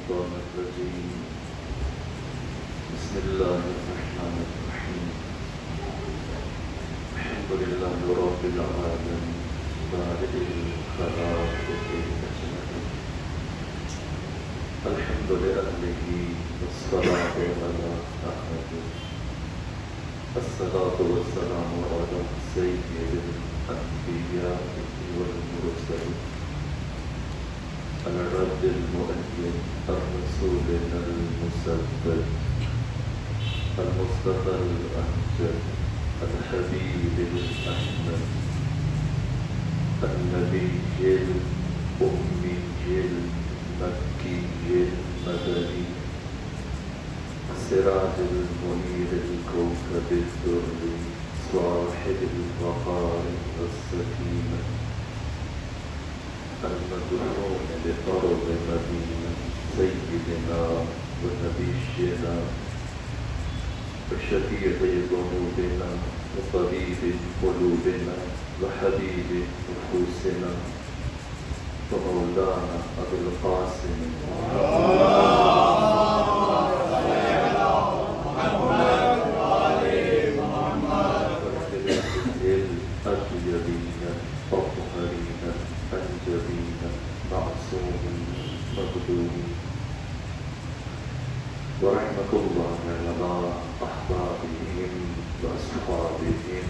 الشيطان الرجيم بسم الله الرحمن الرحيم الحمد لله رب العالمين بارئ الخلائق أجمعين الحمد لأهله والصلاة على أهله الصلاة والسلام على سيد الأنبياء والمرسلين الرب المؤيد الرسول المسدد المصطفى الأمجد الحبيب الأحمد النبي الأمي المكي المدني السراج المنير الكوكب الدري صاحب الوقار والسكينة المدعون لأرض مدينة سيدنا ونبينا وشفيع ذنوبنا وطبيب قلوبنا وحبيب نفوسنا ومولانا أبو القاسم الأطيبين الطاهرين الجبين معصومين مقدومين ورحمة الله على أحبابهم وأصحابهم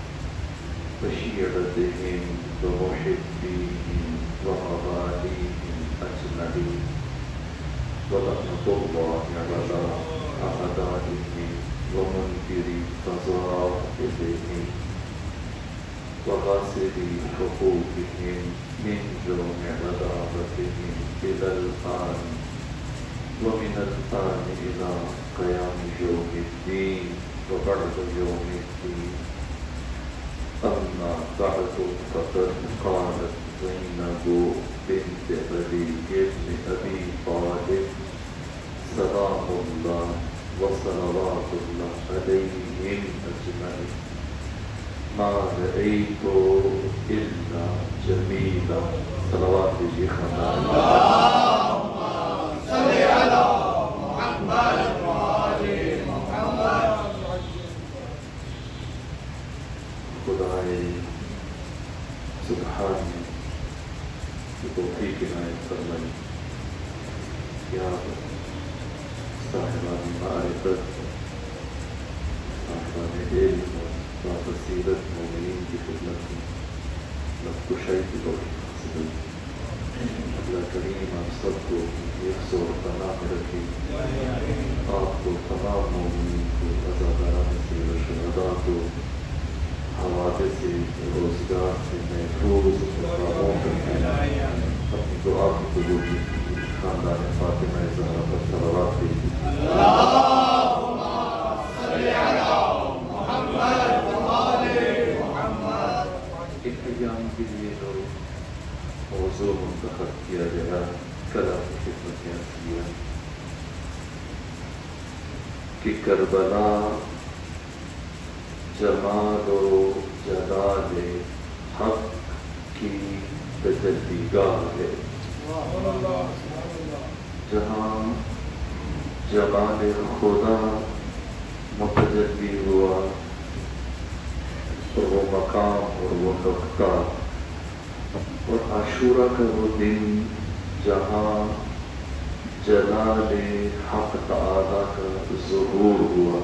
وشيعتهم ومحبيهم ومواليهم أجمعين ورحمة الله على أعدائهم ومنكري فظائفهم وغاسلي حقوقهم من جرم عداوتهم إلى الآن ومن الآن إلى قيام يوم الدين وبعد يوم الدين أما بعد فقد قالت زينب بنت علي بن أبي طالب سلام الله وصلوات الله عليهم أجمعين ما رأيت إلا جميلا صلوات شيخنا اللهم صل على محمد وآل محمد. خدائے سبحانی کی توفیق عنایت فرمائی یا صاحبان معرفت صاحبان علم بصیرت مومنین کی خدمت میں نفکشائی کی توفیق حاصل. اللہ کریم آپ سب کو ایک سو پناہ رکھے. آپ کو تمام مومنین کو عزاداران سے و شہداء کو حوادث سے روزگار سے محفوظ مقاموں کریں. اپنی دعا کی قبول کی خاندان فاطمہ زہرا پر صلوات بھیجیے. اللهم صل على محمد وآل محمد. ایک ایام کے لیے جو موضوع منتخب کیا گیا کل آپ کی خدمت میں عرض کیا کہ کربلا جمال و جلال حق کی تجلی گاہ ہے، جہاں جمال خدا متجلی ہوا اور وہ مقام اور وہ نقطہ اور عاشورہ کا وہ دن جہاں جلال حق تعالیٰ کا ظہور ہوا.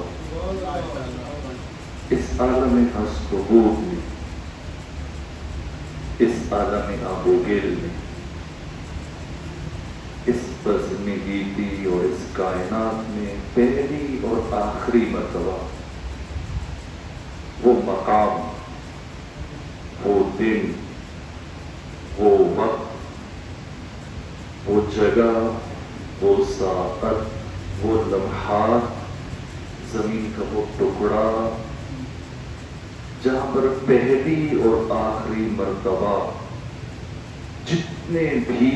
اس عالم ہست و بود میں، اس عالم آب و گل میں، اس بزم گیتی اور اس کائنات میں پہلی اور آخری مرتبہ وہ مقام، وہ دن، وہ وقت، وہ جگہ، وہ ساعت، وہ لمحات، زمین کا وہ ٹکڑا جہاں پر پہلی اور آخری مرتبہ جتنے بھی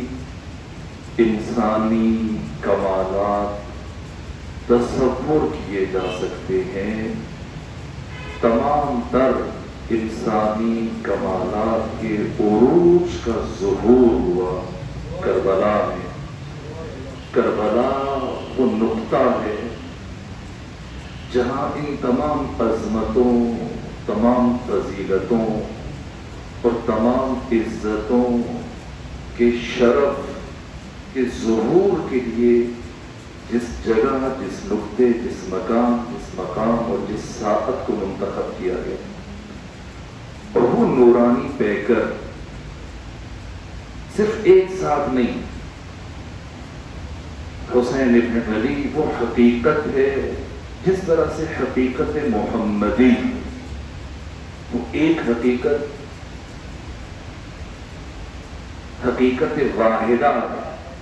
انسانی کمالات تصور کیے جا سکتے ہیں، تمام تر انسانی کمالات کے عروج کا ظہور ہوا کربلا میں. کربلا وہ نقطہ ہے جہاں ان تمام عظمتوں، تمام فضیلتوں اور تمام عزتوں کے شرف کے ظہور کے لیے جس جگہ، جس نقطے، جس مقام اور جس ساعت کو منتخب کیا گیا، اور وہ نورانی پیکر صرف ایک ساتھ نہیں، حسین ابن علی وہ حقیقت ہے جس طرح سے حقیقت محمدی وہ ایک حقیقت واحدہ ہے،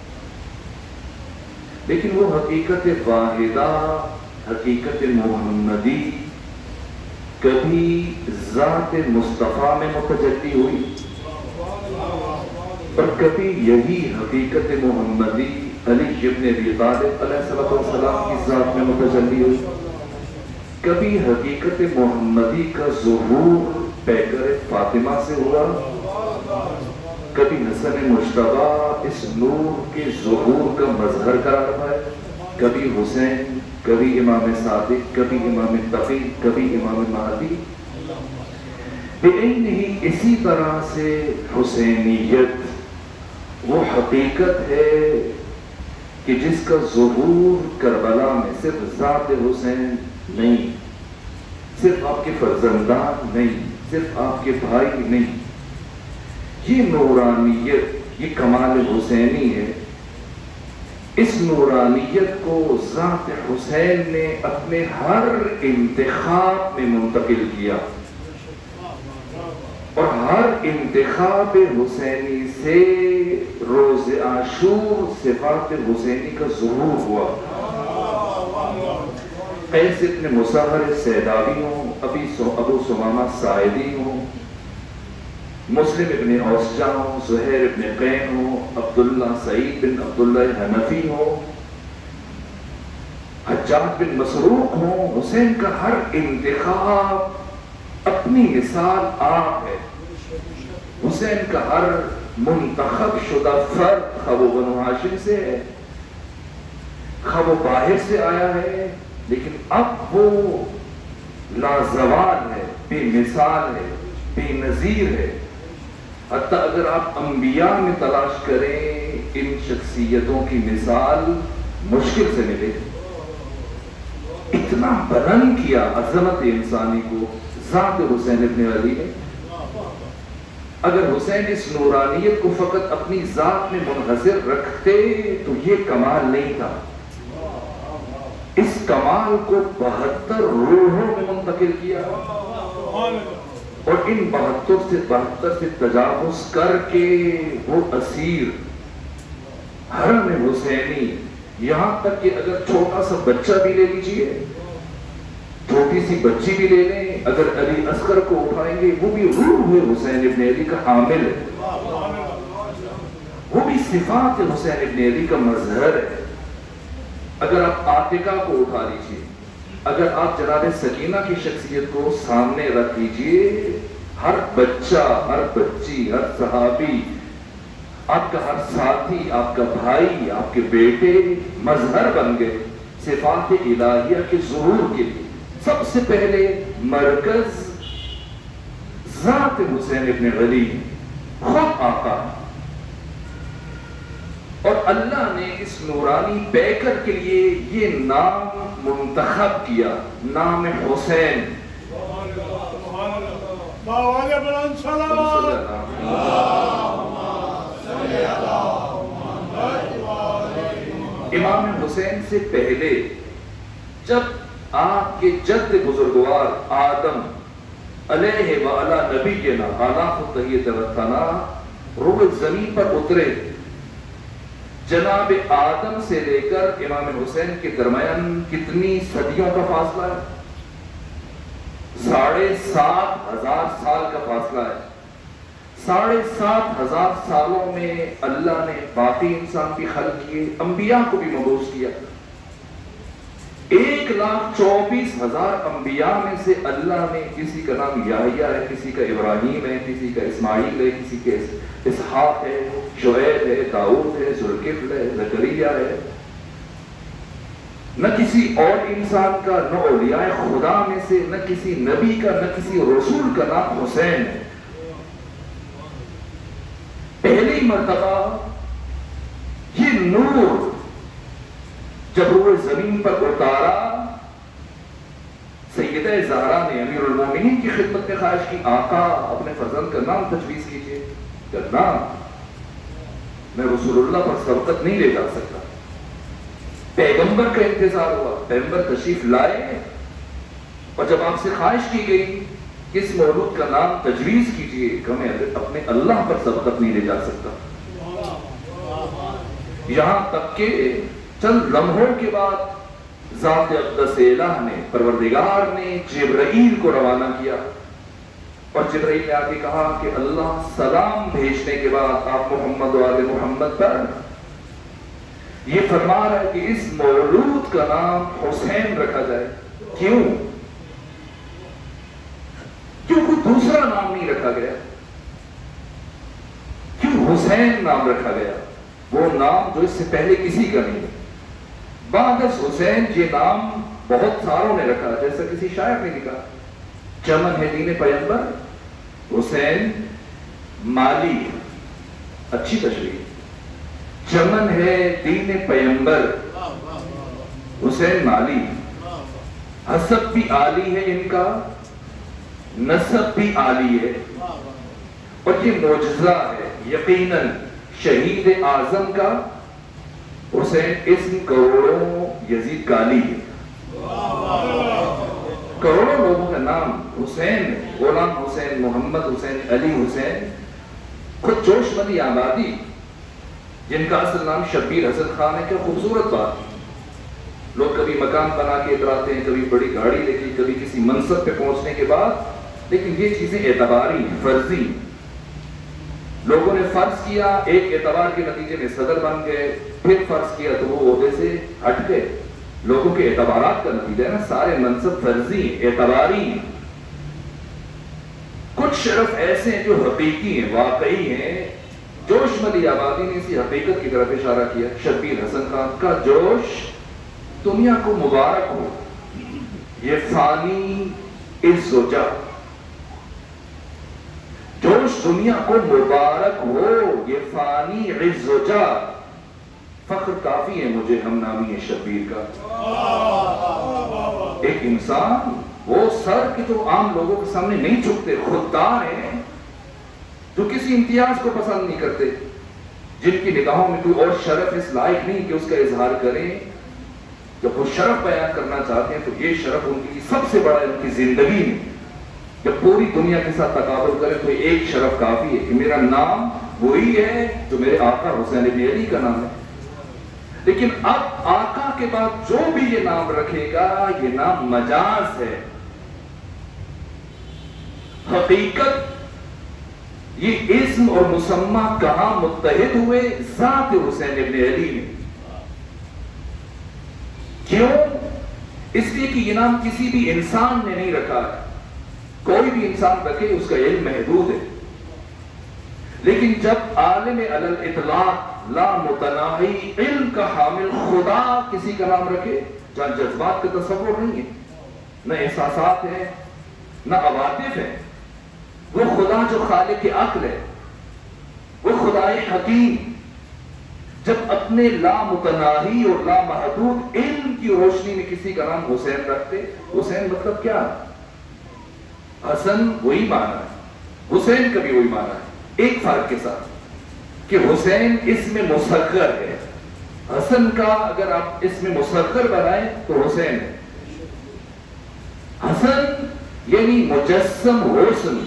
لیکن وہ حقیقت واحدہ، حقیقت محمدی کبھی ذات مصطفیٰ میں متجلی ہوئی اور کبھی یہی حقیقت محمدی علی ابن ابی طالب علیہ السلام کی ذات میں متجلی ہوئی، کبھی حقیقت محمدی کا ظہور پیکر فاطمہ سے ہوا، کبھی حسن مجتبیٰ اس نور کے ظہور کا مظہر قرار ہے، کبھی حسین، کبھی امام صادق، کبھی امام تقی، کبھی امام مہدی۔ لیکن ہی اسی طرح سے حسینیت وہ حقیقت ہے کہ جس کا ظہور کربلا میں صرف ذات حسین نہیں، صرف آپ کے فرزندان نہیں، صرف آپ کے بھائی نہیں، یہ نورانیت، یہ کمال حسینی ہے۔ اس نورانیت کو ذات حسین نے اپنے ہر انتخاب میں منتقل کیا، اور ہر انتخاب حسینی سے روز عاشور صفات حسینی کا ظہور ہوا۔ قیس ابن مصہر سیداوی ہوں، ابو ثمامہ ساعدی ہوں، مسلم ابن اوسجہ ہوں، زہیر ابن قین ہوں، عبداللہ سعید بن عبداللہ حنفی ہوں، حجاج بن مسروق ہوں، حسین کا ہر انتخاب اپنی مثال آپ ہے۔ حسین کا ہر منتخب شدہ فرد خواہ وہ بنو ہاشم سے ہے، خواہ وہ باہر سے آیا ہے، لیکن اب وہ لازوال ہے، بے مثال ہے، بے نظیر ہے۔ حتیٰ اگر آپ انبیاء میں تلاش کریں ان شخصیتوں کی مثال مشکل سے ملے۔ اتنا بلند کیا عظمت انسانی کو ذات حسین ابن علی نے۔ اگر حسین اس نورانیت کو فقط اپنی ذات میں منحصر رکھتے تو یہ کمال نہیں تھا، اس کمال کو 72 روحوں میں منتقل کیا، اور ان 72 سے تجاوز کر کے وہ اسیر حرم حسینی، یہاں تک کہ اگر چھوٹا سا بچہ بھی لے لیجئے، چھوٹی سی بچی بھی لے لیں، اگر علی اصغر کو اٹھائیں گے وہ بھی روح حسین ابن علی کا حامل ہے، وہ بھی صفات حسین ابن علی کا مظہر ہے۔ اگر آپ عاتقہ کو اٹھا لیجئے، اگر آپ جناب سکینہ کی شخصیت کو سامنے رکھ لیجئے، ہر بچہ، ہر بچی، ہر صحابی، آپ کا ہر ساتھی، آپ کا بھائی، آپ کے بیٹے مظہر بن گئے صفات الہیہ کے ظہور کے لیے۔ سب سے پہلے مرکز ذات حسین ابن علی، خود آقا، اور اللہ نے اس نورانی پیکر کے لیے یہ نام منتخب کیا، نام حسین۔ امام حسین سے پہلے جب آپ کے جد بزرگوار آدم علیہ وعلا نبینا آلاف التحیت والثنا روح زمین پر اترے، جناب آدم سے لے کر امام حسین کے درمیان کتنی صدیوں کا فاصلہ ہے؟ 7,500 سال کا فاصلہ ہے۔ 7,500 سالوں میں اللہ نے باقی انسان بھی خلق کیے، انبیاء کو بھی مبعوث کیا۔ 1,24,000 انبیاء میں سے اللہ نے کسی کا نام یحییٰ ہے، کسی کا ابراہیم ہے، کسی کا اسماعیل ہے، کسی کا اسحاق ہے، شعیب ہے، داؤد ہے، ذوالکفل ہے، زکریا ہے، نہ کسی اور انسان کا، نہ اولیاء خدا میں سے، نہ کسی نبی کا، نہ کسی رسول کا نام حسین ہے۔ پہلی مرتبہ یہ نور جب روح زمین پر اتارا، سیدہ زہرا نے امیر المومنین کی خدمت میں خواہش کی، آقا اپنے فرزند کا نام تجویز کیجئے۔ کرنا میں رسول اللہ پر سبقت نہیں لے جا سکتا۔ پیغمبر کا انتظار ہوا، پیغمبر تشریف لائے، اور جب آپ سے خواہش کی گئی کہ اس مولود کا نام تجویز کیجئے کہ میں اپنے اللہ پر سبقت نہیں لے جا سکتا۔ یہاں تک کہ چند لمحوں کے بعد ذات اقدس الہ نے، پروردگار نے جبرائیل کو روانہ کیا، اور جبرائیل نے آ کے کہا کہ اللہ سلام بھیجنے کے بعد آپ محمد و آل محمد پر یہ فرما رہا ہے کہ اس مولود کا نام حسین رکھا جائے۔ کیوں؟ کیوں کوئی دوسرا نام نہیں رکھا گیا؟ کیوں حسین نام رکھا گیا؟ وہ نام جو اس سے پہلے کسی کا نہیں ہے۔ بعد از حسین یہ نام بہت ساروں نے رکھا، جیسا کسی شاعر نے لکھا، چمن ہے دین پیمبر حسین مالی، اچھی تشریح، چمن ہے دین پیمبر حسین مالی، حسب بھی عالی ہے ان کا، نسب بھی عالی ہے، اور یہ معجزہ ہے یقیناً شہید اعظم کا حسین اسم کروڑوں یزید کالی ہے، کروڑوں لوگوں کا نام حسین ہے، غلام حسین، محمد حسین، علی حسین، خود جوش مدی آبادی جن کا اصل نام شبیر حسن خان ہے۔ کیا خوبصورت بات، لوگ کبھی مکان بنا کے اتراتے ہیں، کبھی بڑی گاڑی لے کے، کبھی کسی منصب پہ پہنچنے کے بعد، لیکن یہ چیزیں اعتباری ہیں، فرضی ہیں۔ لوگوں نے فرض کیا، ایک اعتبار کے نتیجے میں صدر بن گئے، پھر فرض کیا تو وہ عہدے سے ہٹ گئے۔ لوگوں کے اعتبارات کا نتیجہ ہے نا، سارے منصب فرضی ہیں، اعتباری ہیں۔ کچھ شرف ایسے ہیں جو حقیقی ہیں، واقعی ہیں۔ جوش مدی آبادی نے اسی حقیقت کی طرف اشارہ کیا۔ شبیر حسن خان کا جوش دنیا کو مبارک ہو، یہ فانی عز و جاہ، جوش دنیا کو مبارک ہو، یہ فانی عز و جاہ، فخر کافی ہے مجھے ہم نامی ہے شبیر کا۔ ایک انسان وہ سر کے جو عام لوگوں کے سامنے نہیں جھکتے، خوددار ہیں، جو کسی امتیاز کو پسند نہیں کرتے، جن کی نگاہوں میں کوئی اور شرف اس لائق نہیں کہ اس کا اظہار کریں۔ جب وہ شرف بیان کرنا چاہتے ہیں تو یہ شرف ان کی سب سے بڑا ہے ان کی زندگی میں۔ جب پوری دنیا کے ساتھ تقابل کریں تو ایک شرف کافی ہے کہ میرا نام وہی ہے جو میرے آقا حسین بن علی کا نام ہے۔ لیکن اب آقا کے بعد جو بھی یہ نام رکھے گا یہ نام مجاز ہے، حقیقت یہ اسم اور مسمى کہاں متحد ہوئے؟ ذات حسین بن علی میں۔ کیوں؟ اس لیے کہ یہ نام کسی بھی انسان نے نہیں رکھا ہے، کوئی بھی انسان رکھے اس کا علم محدود ہے، لیکن جب عالم علی الاطلاق لا متناہی علم کا حامل خدا کسی کا نام رکھے، جہاں جذبات کا تصور نہیں ہے، نہ احساسات ہیں، نہ عواطف ہیں، وہ خدا جو خالق عقل ہے، وہ خدائے حکیم، جب اپنے لا متناہی اور لا محدود علم کی روشنی میں کسی کا نام حسین رکھتے، حسین مطلب کیا ہے؟ حسن وہی معنی ہے، حسین کا بھی وہی معنی ہے، ایک فرق کے ساتھ کہ حسین اسم مصغر ہے، حسن کا اگر آپ اسم مصغر بنائیں تو حسین ہے۔ حسن یعنی مجسم حسن،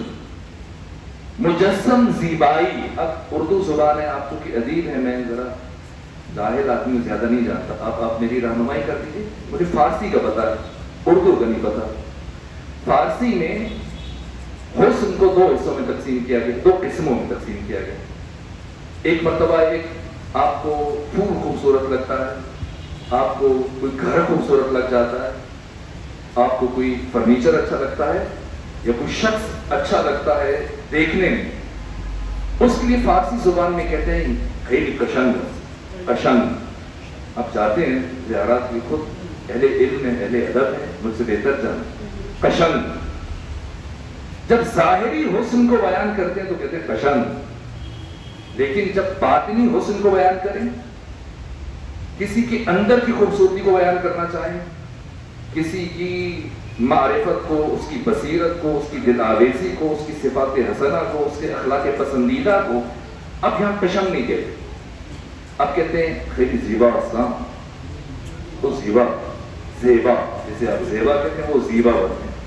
مجسم زیبائی۔ اب اردو زبان ہے، آپ چونکہ ادیب ہیں، میں ذرا جاہل آدمی زیادہ نہیں جانتا، آپ میری رہنمائی کر دیجیے، مجھے فارسی کا پتا ہے، اردو کا نہیں پتا۔ فارسی میں حسن کو دو حصوں میں تقسیم کیا گیا، دو قسموں میں تقسیم کیا گیا۔ ایک مرتبہ ایک آپ کو پھول خوبصورت لگتا ہے، آپ کو کوئی گھر خوبصورت لگ جاتا ہے، آپ کو کوئی فرنیچر اچھا لگتا ہے، یا کوئی شخص اچھا لگتا ہے دیکھنے میں، اس کے لیے فارسی زبان میں کہتے ہیں خیلی کشنگ، کشنگ۔ آپ جاتے ہیں زیارات کی، خود اہل علم ہے، اہل ادب ہے، مجھ سے بہتر جان. قشنگ، جب ظاہری حسن کو بیان کرتے ہیں تو کہتے ہیں قشنگ، لیکن جب باطنی حسن کو بیان کریں، کسی کے اندر کی خوبصورتی کو بیان کرنا چاہیں، کسی کی معرفت کو، اس کی بصیرت کو، اس کی دل آویزی کو، اس کی صفات حسنہ کو، اس کے اخلاق پسندیدہ کو، اب یہاں قشنگ نہیں کہتے، اب کہتے ہیں خیلی زیبا اسلام، تو زیبا، زیبا، جسے آپ زیبا کہتے ہیں وہ زیبا بنتے ہیں.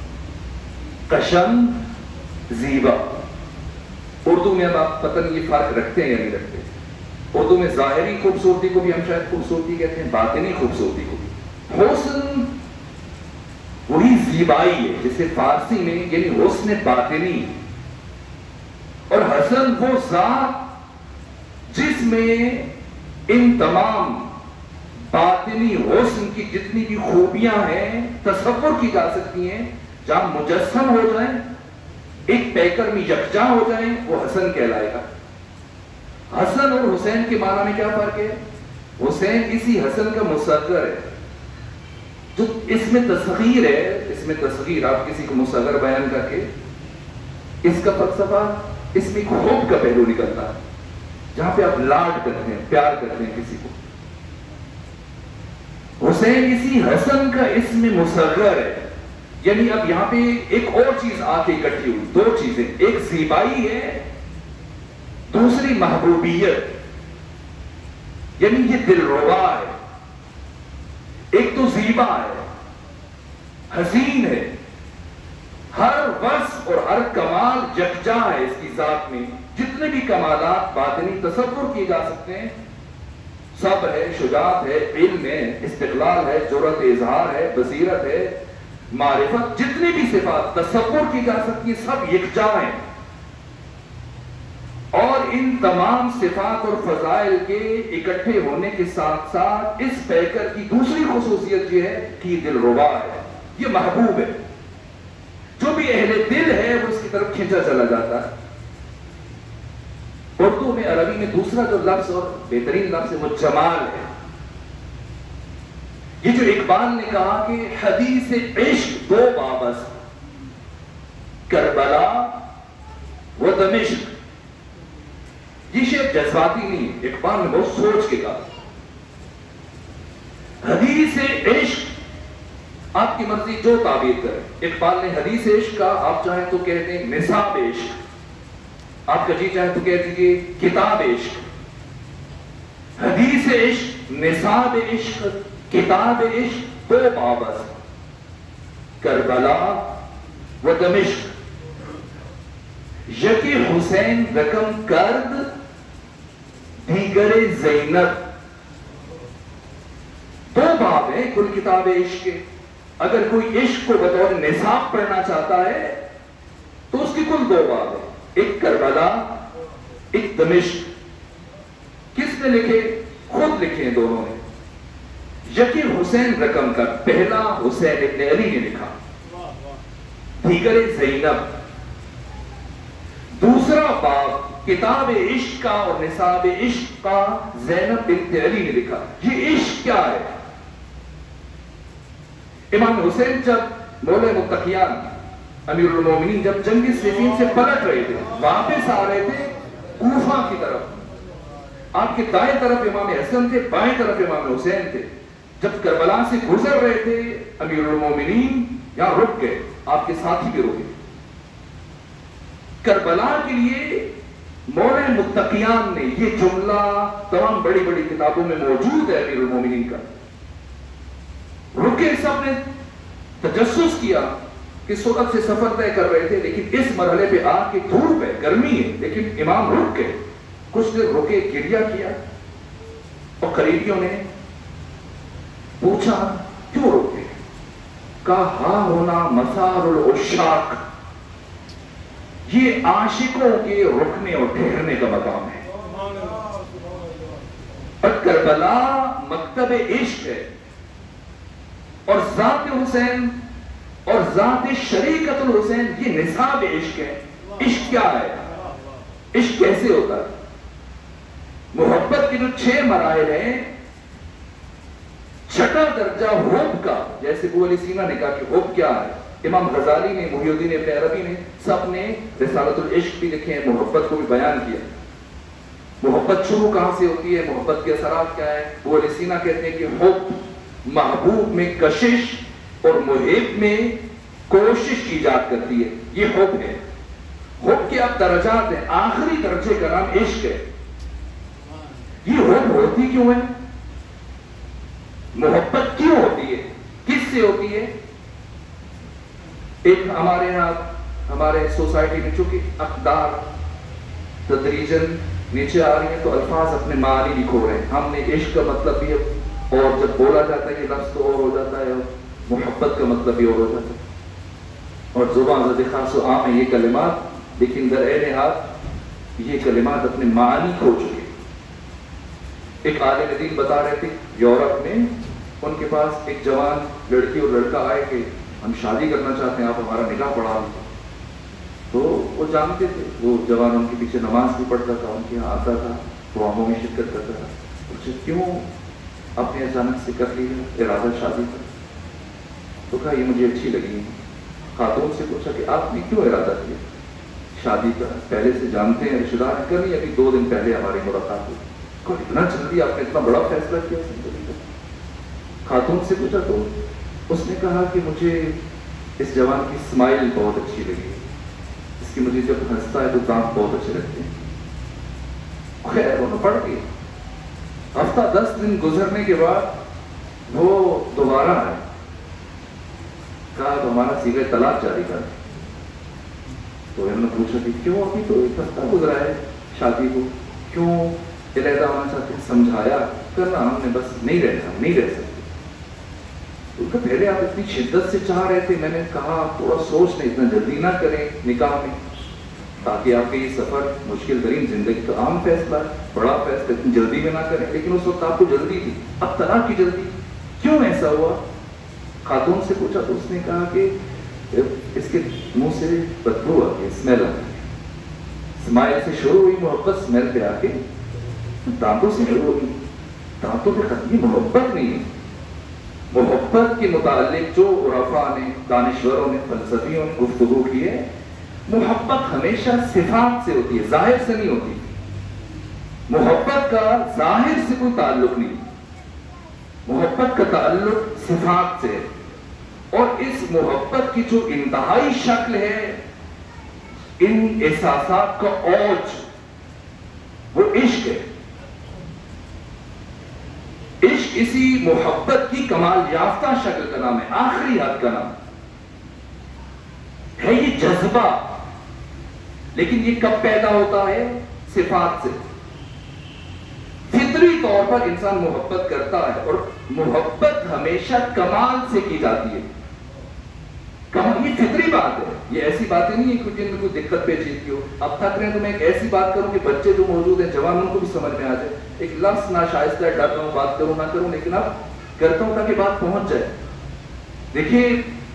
قشنگ، زیبا. اردو میں اب آپ پتہ نہیں یہ فرق رکھتے ہیں یا نہیں رکھتے. اردو میں ظاہری خوبصورتی کو بھی ہم شاید خوبصورتی کہتے ہیں، باطنی خوبصورتی کو بھی. حسن وہی زیبائی ہے جسے فارسی میں یعنی حسن باطنی، اور حسن وہ ذات جس میں ان تمام باطنی حسن کی جتنی بھی خوبیاں ہیں تصور کی جا سکتی ہیں، جہاں مجسم ہو جائیں، ایک پیکر میں یکجا ہو جائیں، وہ حسن کہلائے گا. حسن اور حسین کے معنی میں کیا فرق ہے؟ حسین اسی حسن کا مصغر ہے، جو اس میں تصغیر ہے. اس میں تصغیر، آپ کسی کو مصغر بیان کر کے اس کا فلسفہ، اس میں ایک خوب کا پہلو نکلتا ہے، جہاں پہ آپ لاڈ کرتے ہیں، پیار کرتے ہیں کسی کو. حسین اسی حسن کا اس میں مصغر ہے. یعنی اب یہاں پہ ایک اور چیز آ کے اکٹھی ہوئی، دو چیزیں، ایک زیبائی ہے، دوسری محبوبیت. یعنی یہ دلربا ہے. ایک تو زیبا ہے، حسین ہے، ہر وصف اور ہر کمال یکجا ہے اس کی ذات میں. جتنے بھی کمالات باطنی تصور کیے جا سکتے ہیں، صبر ہے، شجاعت ہے، علم ہے، استقلال ہے، جرأت اظہار ہے، بصیرت ہے، معرفت، جتنی بھی صفات تصور کی جا سکتی ہیں سب یکجا ہیں. اور ان تمام صفات اور فضائل کے اکٹھے ہونے کے ساتھ ساتھ اس پیکر کی دوسری خصوصیت یہ ہے کہ یہ دلربا ہے، یہ محبوب ہے. جو بھی اہل دل ہے وہ اس کی طرف کھینچا چلا جاتا ہے. اردو میں، عربی میں دوسرا جو لفظ اور بہترین لفظ ہے وہ جمال ہے. یہ جو اقبال نے کہا کہ حدیث عشق دو بابس، کربلا و دمشق، یہ شعر جذباتی نہیں ہے، اقبال نے بہت سوچ کے کہا. حدیث عشق آپ کی مرضی جو تعبیر کرے. اقبال نے حدیث عشق کا، آپ چاہیں تو کہہ دیں نصاب عشق، آپ کا جی چاہیں تو کہہ دیجئے کتاب عشق. حدیث عشق، نصاب عشق، کتاب عشق دو بابس، کربلا و دمشق. یکی حسین رقم کرد، دیگر زینب. دو باب ہیں کل کتاب عشق کے. اگر کوئی عشق کو بطور نصاب پڑھنا چاہتا ہے تو اس کی کل دو باب ہیں، ایک کربلا، ایک دمشق. کس نے لکھے؟ خود لکھے ہیں دونوں نے. یکی حسین رقم کا، پہلا حسین ابن علی نے لکھا، دیگر زینب. دوسرا باب کتاب عشق کا اور نصاب عشق کا زینب بنت علی نے لکھا. یہ عشق کیا ہے؟ امام حسین جب مولا متقیان امیر المومنین جب جنگ صفین سے پلٹ رہے تھے، واپس آ رہے تھے کوفہ کی طرف، آپ کے دائیں طرف امام حسن تھے، بائیں طرف امام حسین تھے. جب کربلا سے گزر رہے تھے امیر المومنین یہاں رک گئے، آپ کے ساتھی بھی رکے. کربلا کے لیے مولا متقیان نے، یہ جملہ تمام بڑی بڑی کتابوں میں موجود ہے امیر المومنین کا، رکے، سب نے تجسس کیا کہ سورت سے سفر طے کر رہے تھے، لیکن اس مرحلے پہ آ کے دھوپ ہے، گرمی ہے، لیکن امام رک گئے. کچھ دیر رکے، گریہ کیا، اور قریبیوں نے پوچھا کیوں رکے؟ کہا ہاں ہونا مسار العشاق، یہ عاشقوں کے رکنے اور ٹھہرنے کا مقام ہے. اور کربلا مکتب عشق ہے، اور ذات حسین اور ذات شریکت الحسین یہ نصاب عشق ہے. عشق کیا ہے؟ عشق کیسے ہوتا ہے؟ محبت کے جو 6 مراحل ہیں، چھٹا درجہ حب کا، جیسے ابو علی سینا نے کہا کہ حب کیا ہے، امام غزالی نے، محی الدین ابن عربی نے، سب نے رسالۃ العشق بھی لکھے ہیں، محبت کو بھی بیان کیا۔ محبت شروع کہاں سے ہوتی ہے، محبت کے اثرات کیا ہے؟ ابو علی سینا کہتے ہیں کہ حب محبوب میں کشش اور محب میں کوشش ایجاد کرتی ہے، یہ حب ہے۔ حب کے اب درجات ہیں، آخری درجے کا نام عشق ہے۔ یہ حب ہوتی کیوں ہے؟ محبت کیوں ہوتی ہے؟ کس سے ہوتی ہے؟ ایک ہمارے یہاں ہمارے سوسائٹی میں چونکہ اقدار تدریجاً نیچے آ رہی ہیں تو الفاظ اپنے معنی بھی کھو رہے ہیں۔ ہم نے عشق کا مطلب بھی اور جب بولا جاتا ہے یہ لفظ تو اور ہو جاتا ہے، اور محبت کا مطلب بھی اور ہو جاتا ہے، اور زبان زد خاص و عام ہے یہ کلمات، لیکن در عین حال یہ کلمات اپنے معنی کھو چکے۔ ایک عالم دین بتا رہے تھے یورپ میں ان کے پاس ایک جوان لڑکی اور لڑکا آئے کہ ہم شادی کرنا چاہتے ہیں، آپ ہمارا نکاح پڑھا دیں۔ تو وہ جانتے تھے، وہ جوان ان کے پیچھے نماز بھی پڑھتا تھا، ان کے یہاں آتا تھا، پروگراموں میں شرکت کرتا تھا۔ پوچھا کیوں آپ نے اچانک سے کر لی ہے ارادہ شادی کا؟ تو کہا یہ مجھے اچھی لگی ہے۔ خاتون سے پوچھا کہ آپ نے کیوں ارادہ کیا شادی کا؟ پہلے سے جانتے ہیں، رشتہ دار کر لی، ابھی 2 دن پہلے ہماری ملاقات ہوئی۔ کوئی اتنا جلدی آپ نے اتنا بڑا فیصلہ کیا زندگی کا؟ خاتون سے پوچھا تو اس نے کہا کہ مجھے اس جوان کی اسمائل بہت اچھی لگی، اس کی مجھے جب ہنستا ہے تو دانت بہت اچھے لگتے ہیں۔ خیر وہ پڑھ گئی۔ ہفتہ 10 دن گزرنے کے بعد وہ دوبارہ آئے، کہا تو ہمارا صیغہ طلاق جاری کر۔ تو ہم نے پوچھا کہ کیوں، ابھی تو 1 ہفتہ گزرا ہے شادی کو، کیوں علیحدہ ہونا چاہتے ہیں؟ سمجھایا کرنا ہم نے، بس نہیں رہنا، ہم نہیں رہ سکتے۔ تو پہلے آپ اتنی شدت سے چاہ رہے تھے، میں نے کہا آپ تھوڑا سوچ لیں، اتنا جلدی نہ کریں نکاح میں، تاکہ آپ کے یہ سفر مشکل ترین زندگی کا عام فیصلہ ہے، بڑا فیصلہ، اتنی جلدی میں نہ کریں۔ لیکن اس وقت آپ کو جلدی تھی، اب طلاق کی جلدی کیوں ایسا ہوا؟ خاتون سے پوچھا تو اس نے کہا کہ اس کے منہ سے بدبو آتی ہے، اسمیل آتی ہے۔ اسمائل سے شروع ہوئی محبت، اسمیل پہ آ کے دانتوں سے شروع ہوئی، دانتوں پہ ختم۔ یہ محبت نہیں ہے۔ محبت کے متعلق جو عرفاء نے، دانشوروں نے، فلسفیوں نے گفتگو کی ہے، محبت ہمیشہ صفات سے ہوتی ہے، ظاہر سے نہیں ہوتی۔ محبت کا ظاہر سے کوئی تعلق نہیں، محبت کا تعلق صفات سے ہے۔ اور اس محبت کی جو انتہائی شکل ہے، ان احساسات کا اوج، وہ عشق ہے۔ عشق اسی محبت کی کمال یافتہ شکل کا نام ہے، آخری حد کا نام ہے۔ یہ جذبہ، لیکن یہ کب پیدا ہوتا ہے؟ صفات سے۔ فطری طور پر انسان محبت کرتا ہے، اور محبت ہمیشہ کمال سے کی جاتی ہے۔ یہ فطری بات ہے، یہ ایسی باتیں نہیں ہے کہ جن میں کوئی دقت پیچیدگی ہو۔ اب تک رہے تو میں ایک ایسی بات کروں کہ بچے جو موجود ہیں، جوان، ان کو بھی سمجھ میں آ جائے۔ ایک لفظ ناشائستہ ہے، ڈر رہا ہوں بات کروں نہ کروں، لیکن اب کرتا ہوں تاکہ بات پہنچ جائے۔ دیکھیے،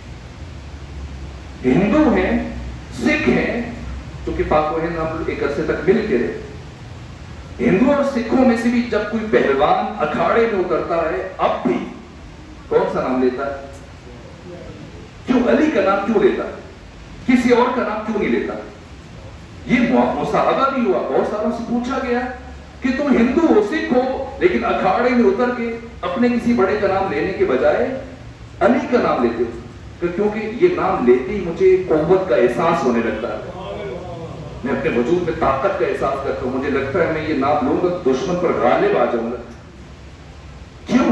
ہندو ہیں، سکھ ہیں، چونکہ پاک و ہند ہم ایک عرصے تک مل کے رہے، ہندو اور سکھوں میں سے بھی جب کوئی پہلوان اکھاڑے میں اترتا ہے، اب بھی کون سا نام لیتا ہے؟ کیوں علی کا نام کیوں لیتا؟ کسی اور کا نام کیوں نہیں لیتا؟ یہ مصاحبہ بھی ہوا، بہت ساروں سے پوچھا گیا کہ تم ہندو ہو، سکھ ہو، لیکن اکھاڑے میں اتر کے اپنے کسی بڑے کا نام لینے کے بجائے علی کا نام لیتے ہو، کیونکہ یہ نام لیتے ہی مجھے قوت کا احساس ہونے لگتا ہے، میں اپنے وجود میں طاقت کا احساس کرتا ہوں، مجھے لگتا ہے میں یہ نام لوں گا دشمن پر غالب آ جاؤں گا۔ کیوں؟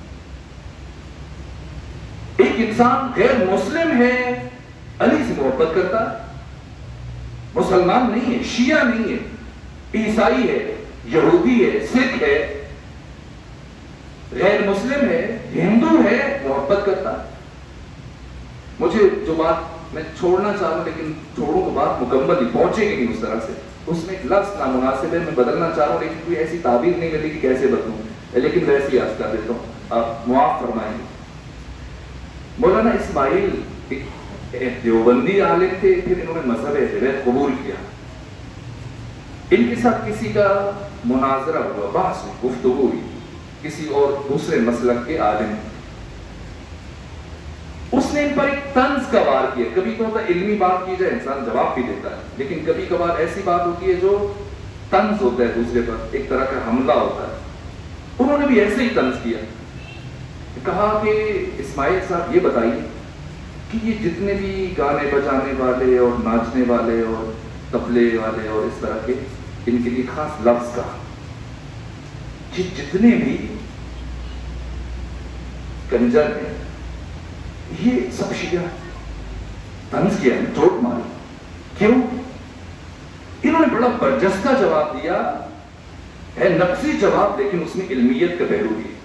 ایک انسان غیر مسلم ہے، علی سے محبت کرتا ہے، مسلمان نہیں ہے، شیعہ نہیں ہے، عیسائی ہے، یہودی ہے، سکھ ہے، غیر مسلم ہے، ہندو ہے، محبت کرتا ہے۔ مجھے جو بات میں چھوڑنا چاہ رہا ہوں، لیکن چھوڑوں تو بات مکمل ہی پہنچے گی نہیں اس طرح سے، اس میں ایک لفظ نامناسب ہے، میں بدلنا چاہ رہا ہوں، لیکن کوئی ایسی تعبیر نہیں ملی کہ کیسے بدلوں، لیکن ویسے ہی عرض کر دیتا ہوں، آپ معاف فرمائیں گے۔ مولانا اسماعیل ایک دیوبندی عالم تھے، پھر انہوں نے مذہب اہل قبول کیا۔ ان کے ساتھ کسی کا مناظرہ ہوا، بحث ہوئی، گفتگو ہوئی، کسی اور دوسرے مسلک کے عالم، اس نے ان پر ایک طنز کا وار کیا. کبھی تو ہوتا ہے علمی بات کی جائے انسان جواب بھی دیتا ہے، لیکن کبھی کبھار ایسی بات ہوتی ہے جو طنز ہوتا ہے دوسرے پر، ایک طرح کا حملہ ہوتا ہے. انہوں نے بھی ایسے ہی طنز کیا، کہا کہ اسماعیل صاحب یہ بتائیے کہ یہ جتنے بھی گانے بجانے والے اور ناچنے والے اور تبلے والے اور اس طرح کے، ان کے لیے خاص لفظ کہا، جتنے بھی کنجر ہیں یہ سب شیعہ. طنز کیا ہے، چوٹ ماری. کیوں؟ انہوں نے بڑا برجستہ جواب دیا ہے، نقصی جواب، لیکن اس میں علمیت کا پہلو بھی.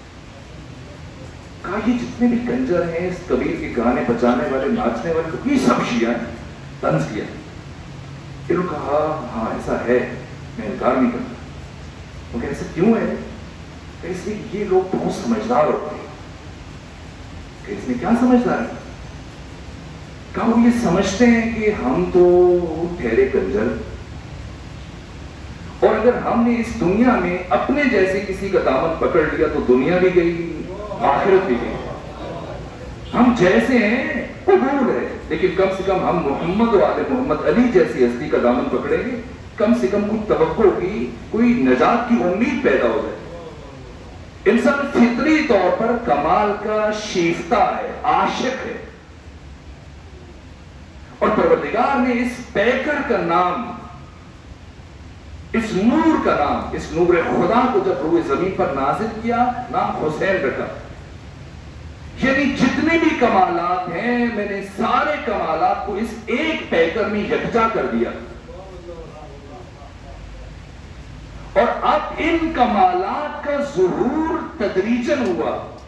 کہا یہ جتنے بھی کنجر ہیں، اس قبیل کے گانے بجانے والے ناچنے والے، یہ سب شیعہ ہیں. طنز کیا. انہوں نے کہا ہاں ایسا ہے، میں انکار نہیں کرتا. کیونکہ ایسا کیوں ہے؟ اس لیے یہ لوگ بہت سمجھدار ہوتے ہیں. کہ اس میں کیا سمجھدار ہے؟ کہا وہ یہ سمجھتے ہیں کہ ہم تو ٹھہرے کنجر، اور اگر ہم نے اس دنیا میں اپنے جیسے کسی کا دامن پکڑ لیا تو دنیا بھی گئی، آخرت بھی گئی. ہم جیسے ہیں قبول ہے، لیکن کم سے کم ہم محمد و آل محمد علی جیسی ہستی کا دامن پکڑیں گے، کم سے کم کوئی توقع کی، کوئی نجات کی امید پیدا ہو جائے. انسان فطری طور پر کمال کا شیفتہ ہے، عاشق ہے، اور پروردگار نے اس پیکر کا نام، اس نور کا نام، اس نور خدا کو جب روئے زمین پر نازل کیا، نام حسین رکھا. یعنی جتنے بھی کمالات ہیں میں نے سارے کمالات کو اس ایک پیکر میں یکجا کر دیا. اور اب ان کمالات کا ظہور تدریجن ہوا،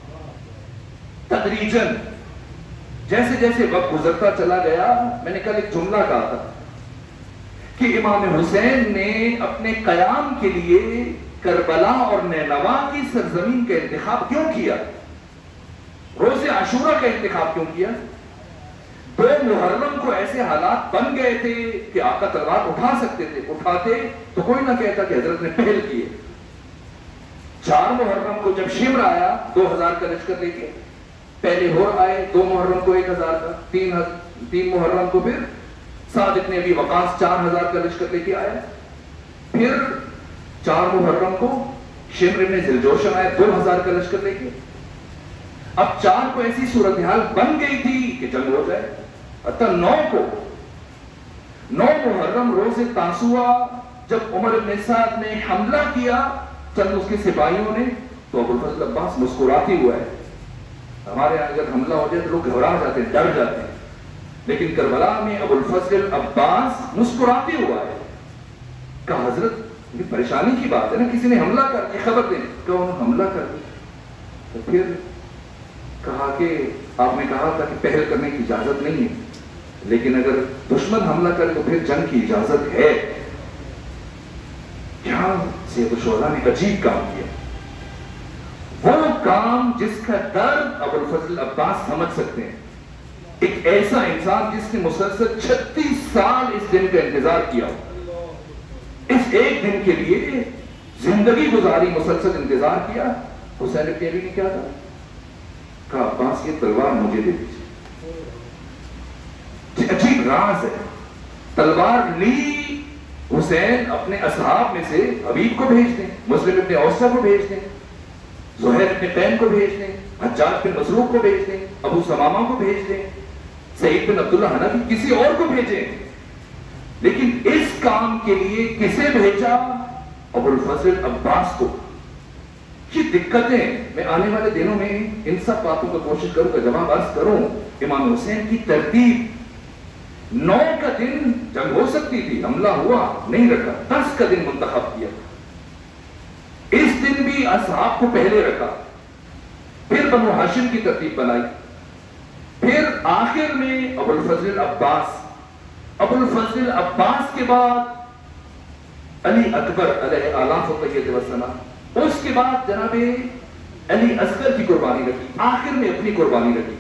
تدریجن. جیسے جیسے وقت گزرتا چلا گیا، میں نے کل ایک جملہ کہا تھا کہ امام حسین نے اپنے قیام کے لیے کربلا اور نینوا کی سرزمین کا انتخاب کیوں کیا؟ روز عاشورہ کا انتخاب کیوں کیا؟ 2 محرم کو ایسے حالات بن گئے تھے کہ آقا تلوار اٹھا سکتے تھے، اٹھاتے تو کوئی نہ کہتا کہ حضرت نے پہل کیے. 4 محرم کو جب شمر آیا 2000 کا لشکر لے کے، پہلے ہور آئے 2 محرم کو 1000 کا، 3 محرم کو پھر سعد ابن ابی وقاص 4000 کا لشکر لے کے آیا، پھر 4 محرم کو شمر ابن ذوالجوشن آئے 2000 کا لشکر لے کے. اب 4 کو ایسی صورتحال بن گئی تھی کہ جنگ ہو جائے. حتی 9 محرم روز تاسوعا جب عمر بن سعد نے حملہ کیا چند اس کے سپاہیوں نے، تو ابو الفضل عباس مسکراتے ہوا ہے. ہمارے یہاں اگر حملہ ہو جائے تو لوگ گھبرا جاتے ہیں، ڈر جاتے ہیں، لیکن کربلا میں ابو الفضل عباس مسکراتے ہوا ہے. کہا حضرت یہ پریشانی کی بات ہے نا، کسی نے حملہ کر کے خبر دیں. کہ انہوں نے حملہ کر دیا. تو پھر کہا کہ آپ نے کہا تھا کہ پہل کرنے کی اجازت نہیں ہے، لیکن اگر دشمن حملہ کرے تو پھر جنگ کی اجازت ہے. یہاں سید الشہداء نے عجیب کام کیا، وہ کام جس کا درد ابو الفضل عباس سمجھ سکتے ہیں. ایک ایسا انسان جس نے مسلسل 36 سال اس دن کا انتظار کیا، اس ایک دن کے لیے زندگی گزاری، مسلسل انتظار کیا. حسین ابن علی نے کیا تھا؟ کہا عباس یہ تلوار مجھے دے دیجیے. عجیب راز ہے. تلوار لی حسین اپنے اصحاب میں سے حبیب کو بھیج دیں، مسلم ابن اوسہ کو بھیج دیں، زہیر ابن قین کو بھیج دیں، حجاج بن مسروق کو بھیج دیں، ابو سمامہ کو بھیج دیں، سعید بن عبداللہ حنفی، کسی اور کو بھیجیں. لیکن اس کام کے لیے کسے بھیجا؟ ابو الفضل عباس کو. یہ دقتیں میں آنے والے دنوں میں ان سب باتوں کو کوشش کروں گا جواب عرض کروں. امام حسین کی ترتیب 9 کا دن جنگ ہو سکتی تھی، حملہ ہوا نہیں رکھا، 10 کا دن منتخب کیا. اس دن بھی اصحاب کو پہلے رکھا، پھر بنو ہاشم کی ترتیب بنائی، پھر آخر میں ابو الفضل عباس. ابو الفضل عباس کے بعد علی اکبر علیہ آلاف و طیبۃ والسلام، اس کے بعد جناب علی اصغر کی قربانی رکھی، آخر میں اپنی قربانی رکھی.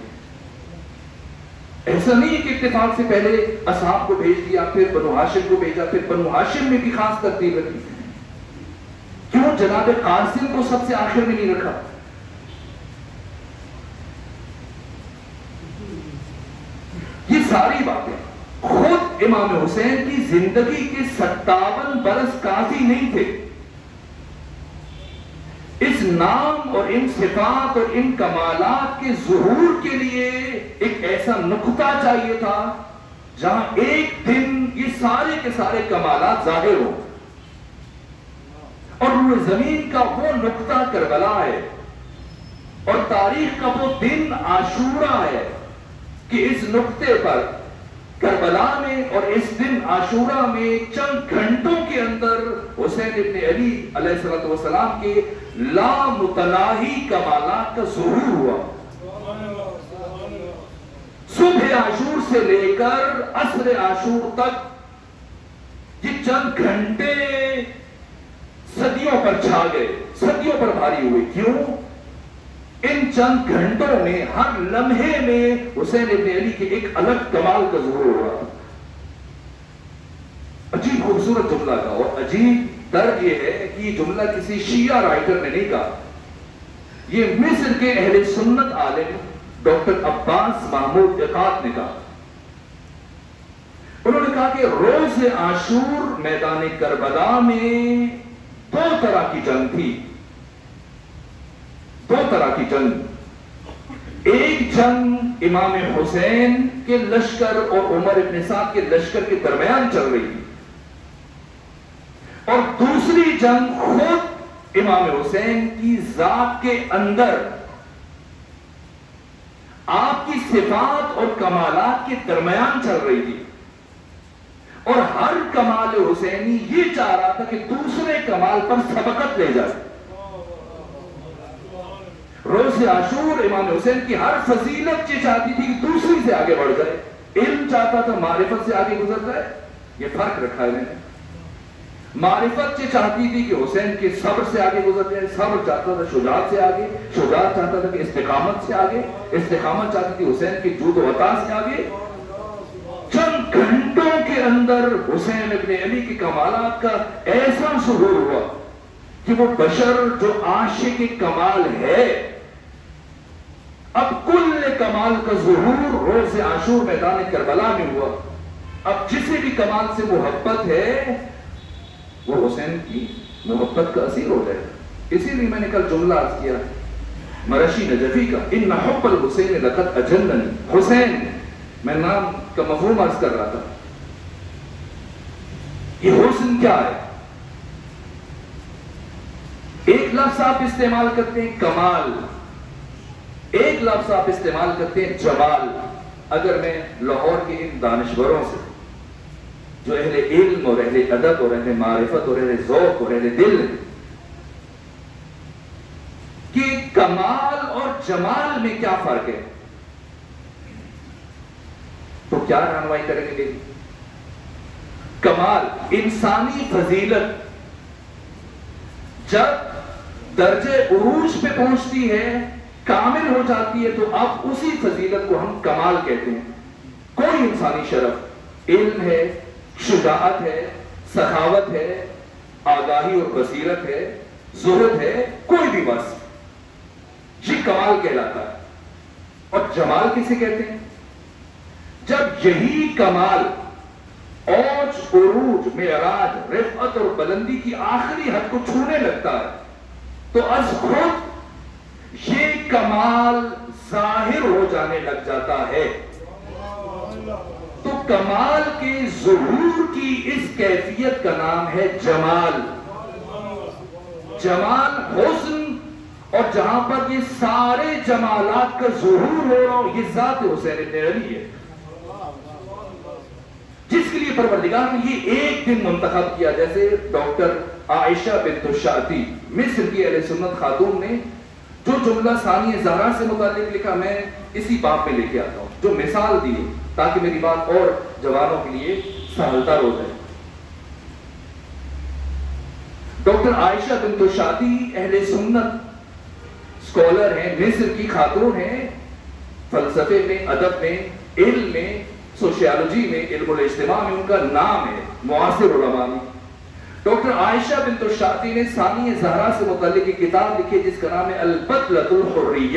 ایسا نہیں کہ اتفاق سے پہلے اصحاب کو بھیج دیا، پھر بنو ہاشم کو بھیجا، پھر بنو ہاشم میں بھی خاص ترتیب رکھی. کیوں جناب قاسم کو سب سے آخر میں نہیں رکھا؟ یہ ساری باتیں خود امام حسین کی زندگی کے 57 برس کافی نہیں تھے. اس نام اور ان صفات اور ان کمالات کے ظہور کے لیے ایک ایسا نقطہ چاہیے تھا جہاں ایک دن یہ سارے کے سارے کمالات ظاہر ہوں. اور روح زمین کا وہ نقطہ کربلا ہے اور تاریخ کا وہ دن عاشورہ ہے کہ اس نقطے پر کربلا میں اور اس دن عاشورہ میں چند گھنٹوں کے اندر حسین ابن علی علیہ السلام کے لامتناہی کمالات کا ظہور ہوا. صبح عاشور سے لے کر عصر عاشور تک یہ چند گھنٹے صدیوں پر چھا گئے, صدیوں پر بھاری ہوئے. کیوں؟ ان چند گھنٹوں میں ہر لمحے میں حسین ابن علی کے ایک الگ کمال کا ظہور ہو رہا. عجیب خوبصورت جملہ کا, اور عجیب درد یہ ہے کہ یہ جملہ کسی شیعہ رائٹر نے نہیں کہا. یہ مصر کے اہل سنت عالم ڈاکٹر عباس محمود عقاد نے کہا. انہوں نے کہا کہ روز عاشور میدان کربلا میں دو طرح کی جنگ تھی. دو طرح کی جنگ. ایک جنگ امام حسین کے لشکر اور عمر ابن سعد کے لشکر کے درمیان چل رہی تھی, اور دوسری جنگ خود امام حسین کی ذات کے اندر آپ کی صفات اور کمالات کے درمیان چل رہی تھی. اور ہر کمال حسینی یہ چاہ رہا تھا کہ دوسرے کمال پر سبقت لے جائے. روز عاشور امام حسین کی ہر فضیلت یہ چاہتی تھی کہ دوسری سے آگے بڑھ جائے. علم چاہتا تھا معرفت سے آگے گزر جائے. یہ فرق رکھا ہے میں نے. معرفت یہ چاہتی تھی کہ حسین کے صبر سے آگے گزر جائے, صبر چاہتا تھا شجاعت سے آگے, شجاعت چاہتا تھا کہ استقامت سے آگے, استقامت چاہتی تھی حسین کے جود و عطا سے آگے. چند گھنٹوں کے اندر حسین ابن علی کے کمالات کا ایسا ظہور ہوا کہ وہ بشر جو عاشق کمال ہے, اب کل کمال کا ظہور روز عاشور میدان کربلا میں ہوا. اب جسے بھی کمال سے محبت ہے وہ حسین کی محبت کا اسیر ہو جائے. اسی لیے میں نے کل جملہ عرض کیا مرشی نجفی کا, ان حب الحسین لقد اجننی. حسین, میں نام کا مفہوم عرض کر رہا تھا. یہ حسن کیا ہے؟ ایک لفظ آپ استعمال کرتے ہیں کمال, ایک لفظ آپ استعمال کرتے ہیں جمال. اگر میں لاہور کے ان دانشوروں سے جو اہل علم اور اہل ادب اور اہل معرفت اور اہل ذوق اور اہل دل کہ کمال اور جمال میں کیا فرق ہے, تو کیا رہنمائی کریں گے؟ کمال انسانی فضیلت جب درجے عروج پہ پہنچتی ہے, کامل ہو جاتی ہے, تو اب اسی فضیلت کو ہم کمال کہتے ہیں. کوئی انسانی شرف, علم ہے, شجاعت ہے, سخاوت ہے, آگاہی اور بصیرت ہے, زہد ہے, کوئی بھی وصف یہ کمال کہلاتا ہے. اور جمال کسے کہتے ہیں؟ جب یہی کمال اوج, عروج, معراج, رفعت اور بلندی کی آخری حد کو چھونے لگتا ہے تو از خود یہ کمال ظاہر ہو جانے لگ جاتا ہے. تو کمال کے ظہور کی اس کیفیت کا نام ہے جمال. جمال حسن, اور جہاں پر یہ سارے جمالات کا ظہور ہو رہا ہو یہ ذات حسین ابن علی ہے, جس کے لیے پروردگار نے یہ ایک دن منتخب کیا. جیسے ڈاکٹر عائشہ بنت الشاطی مصر کی اہل سنت خاتون نے جو جملہ ثانیہ زہرا سے متعلق لکھا, میں اسی باب میں لے کے آتا ہوں, جو مثال دی تاکہ میری بات اور جوانوں کے لیے سہلتا ہو جائے. ڈاکٹر عائشہ بنت الشاطی اہل سنت اسکالر ہیں, مصر کی خاتون ہیں, فلسفے میں, ادب میں, علم میں, سوشیالوجی میں, علم الاجتماع میں ان کا نام ہے معاصر علماء میں. ڈاکٹر عائشہ بنت الشاطی نے ثانی زہرا سے متعلق ایک کتاب لکھی جس کا نام ہے البطلۃ الحریہ،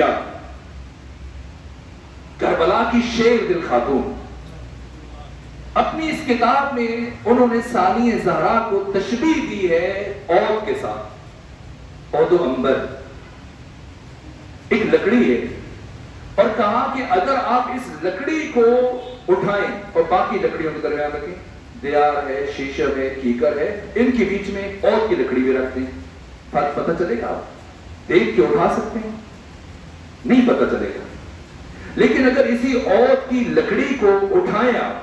کربلا کی شیر دل خاتون۔ اپنی اس کتاب میں انہوں نے ثانی زہرا کو تشبیہ دی ہے عود کے ساتھ، عود و عنبر، ایک لکڑی ہے، اور کہا کہ اگر آپ اس لکڑی کو اٹھائیں اور باقی لکڑیوں کے درمیان رکھیں، دیار ہے، شیشم ہے، کیکر ہے، ان کے بیچ میں عود کی لکڑی بھی رکھتے ہیں، فرق پتہ چلے گا؟ آپ دیکھ کے اٹھا سکتے ہیں؟ نہیں پتہ چلے گا۔ لیکن اگر اسی عود کی لکڑی کو اٹھائیں آپ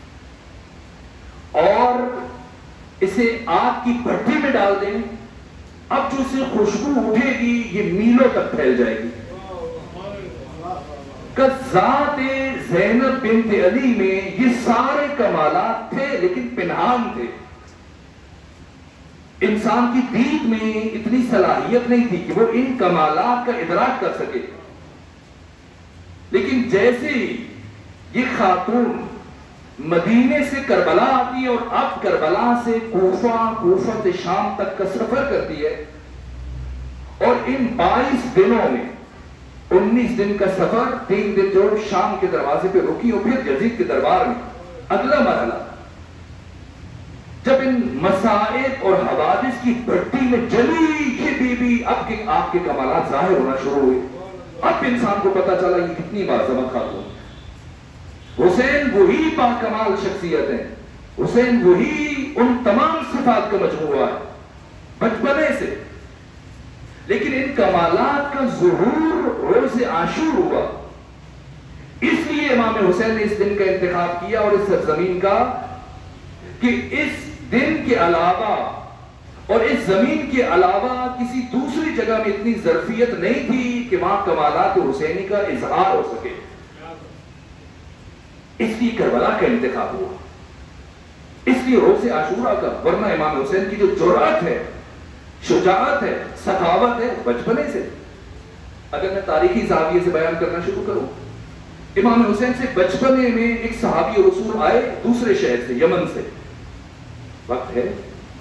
اور اسے آگ کی بھٹی میں ڈال دیں، اب جو اسے خوشبو اٹھے گی یہ میلوں تک پھیل جائے گی۔ ذات زینب بنت علی میں یہ سارے کمالات تھے لیکن پنہان تھے، انسان کی دید میں اتنی صلاحیت نہیں تھی کہ وہ ان کمالات کا ادراک کر سکے۔ لیکن جیسے ہی یہ خاتون مدینے سے کربلا آتی ہے اور اب کربلا سے کوفہ، کوفہ سے شام تک کا سفر کرتی ہے، اور ان 22 دنوں میں 19 دن کا سفر، 3 دن جو شام کے دروازے پہ رکی اور پھر یزید کے دربار میں اگلا مرحلہ، جب ان مصائب اور حوادث کی بھٹی میں جلی یہ بی بی اب کے آپ کے کمالات ظاہر ہونا شروع ہوئے، اب انسان کو پتا چلا یہ کتنی باعظمت خاتون۔ حسین وہی باکمال شخصیت ہے، حسین وہی ان تمام صفات کا مجموعہ ہے بچپنے سے، لیکن ان کمالات کا ظہور روز عاشور ہوا۔ اس لیے امام حسین نے اس دن کا انتخاب کیا اور اس سرزمین کا، کہ اس دن کے علاوہ اور اس زمین کے علاوہ کسی دوسری جگہ میں اتنی ظرفیت نہیں تھی کہ وہاں کمالات حسینی کا اظہار ہو سکے، اس لیے کربلا کا انتخاب ہوا، اس لیے روز عاشورہ کا۔ ورنہ امام حسین کی جو جرأت ہے، شجاعت ہے، سخاوت ہے، بچپنے سے، اگر میں تاریخی زاویے سے بیان کرنا شروع کروں، امام حسین سے بچپنے میں ایک صحابی رسول آئے دوسرے شہر سے، یمن سے، وقت ہے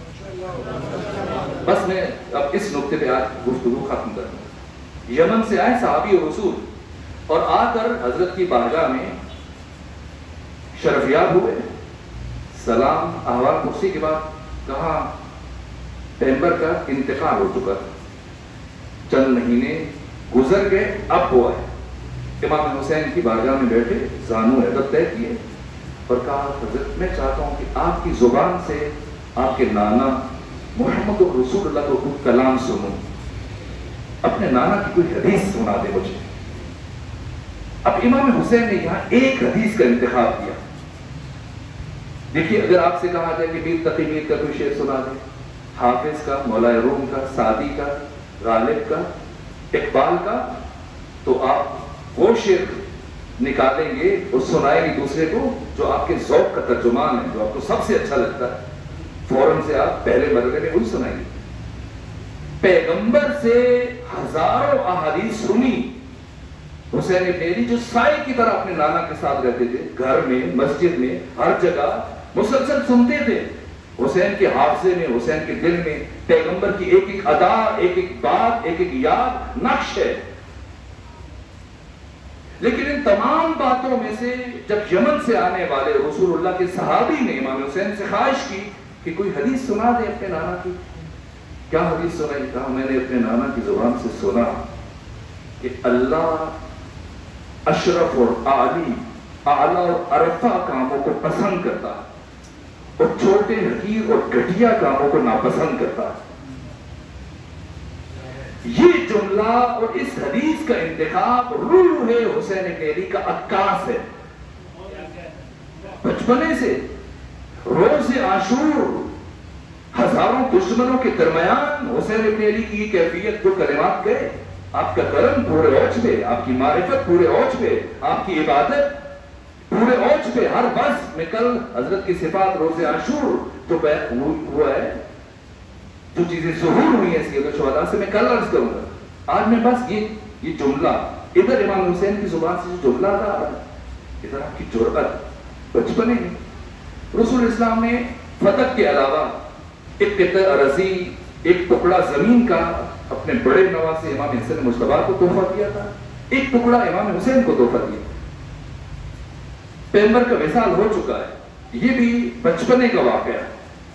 بس میں اب اس نقطے پہ آج گفتگو ختم کروں۔ یمن سے آئے صحابی رسول اور آ کر حضرت کی بارگاہ میں شرفیاب ہوئے، سلام احوال پرسی کے بعد کہا پیغمبر کا انتقال ہو چکا، چند مہینے گزر گئے، اب وہ آئے۔ امام حسین کی بارگاہ میں بیٹھے، زانو عدد طے کیے اور کہا حضرت میں چاہتا ہوں کہ آپ کی زبان سے آپ کے نانا محمد رسول اللہ کو کچھ کلام سنوں، اپنے نانا کی کوئی حدیث سنا دے مجھے۔ اب امام حسین نے یہاں ایک حدیث کا انتخاب کیا۔ دیکھیے اگر آپ سے کہا جائے کہ میر تقی میر کا کوئی شعر سنا دے، حافظ کا، مولا روم کا، سعدی کا، غالب کا، اقبال کا، تو آپ وہ شعر نکالیں گے اور سنائیں گے دوسرے کو جو آپ کے ذوق کا ترجمان ہے، جو آپ کو سب سے اچھا لگتا ہے، فوراً سے آپ پہلے مرحلے میں وہی سنائیں گے۔ پیغمبر سے ہزاروں احادیث سنی حسین ابن علی، جو سائے کی طرح اپنے نانا کے ساتھ رہتے تھے، گھر میں، مسجد میں، ہر جگہ مسلسل سنتے تھے۔ حسین کے حافظے میں، حسین کے دل میں پیغمبر کی ایک ایک ادا، ایک ایک بات، ایک ایک یاد نقش ہے۔ لیکن ان تمام باتوں میں سے جب یمن سے آنے والے رسول اللہ کے صحابی نے امام حسین سے خواہش کی کہ کوئی حدیث سنا دے اپنے نانا کی، کیا حدیث سنائی؟ کہا میں نے اپنے نانا کی زبان سے سنا کہ اللہ اشرف اور اعلی، اعلیٰ اور ارفع کاموں کو پسند کرتا ہے اور چھوٹے حقیر اور گھٹیا کاموں کو ناپسند کرتا ہے۔ یہ جملہ اور اس حدیث کا انتخاب روح حسین ابن علی کا عکاس ہے۔ بچپنے سے روز عاشور ہزاروں دشمنوں کے درمیان حسین ابن علی کی یہ کیفیت، جو کلمات گئے، آپ کا کرم پورے اوج پہ، آپ کی معرفت پورے اوج پہ، آپ کی عبادت پورے اوج پہ، ہر بس میں کل حضرت کی صفات روز عاشور جو ہوا ہے، جو چیزیں ظہور ہوئی ہیں سید الشہداء سے، میں کل عرض کروں گا۔ آج میں بس یہ جملہ ادھر امام حسین کی زبان سے جو جملہ تھا، ادھر آپ کی جرأت بچپنے میں۔ رسول اسلام نے فتح کے علاوہ ایک قطع ارضی، ایک ٹکڑا زمین کا اپنے بڑے نواسے امام حسن مجتبی کو تحفہ دیا تھا، ایک ٹکڑا امام حسین کو تحفہ دیا۔ پیغمبر کا وصال ہو چکا ہے، یہ بھی بچپنے کا واقعہ ہے۔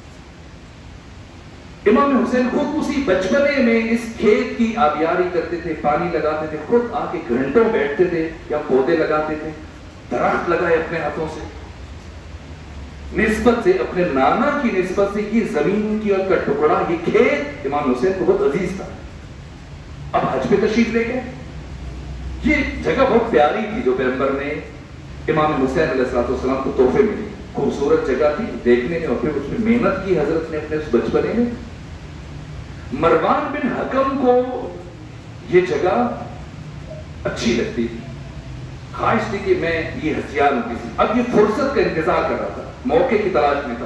امام حسین خود اسی بچپنے میں اس کھیت کی آبیاری کرتے تھے، پانی لگاتے تھے، خود آ کے گھنٹوں بیٹھتے تھے یا پودے لگاتے تھے، درخت لگائے اپنے ہاتھوں سے، نسبت سے اپنے نانا کی نسبت سے یہ زمین کی کا ٹکڑا، یہ کھیت امام حسین کو بہت عزیز تھا۔ اب حج پہ تشریف لے گئے، یہ جگہ بہت پیاری تھی جو پیغمبر نے امام حسین علیہ السلام کو تحفے میں دی، خوبصورت جگہ تھی دیکھنے میں، اور پھر اس میں محنت کی حضرت نے اپنے اس بچپنے میں۔ مروان بن حکم کو یہ جگہ اچھی لگتی تھی، خواہش تھی کہ میں یہ ہتھیار ہوں کسی، اب یہ فرصت کا انتظار کر رہا تھا، موقع کی تلاش میں تھا۔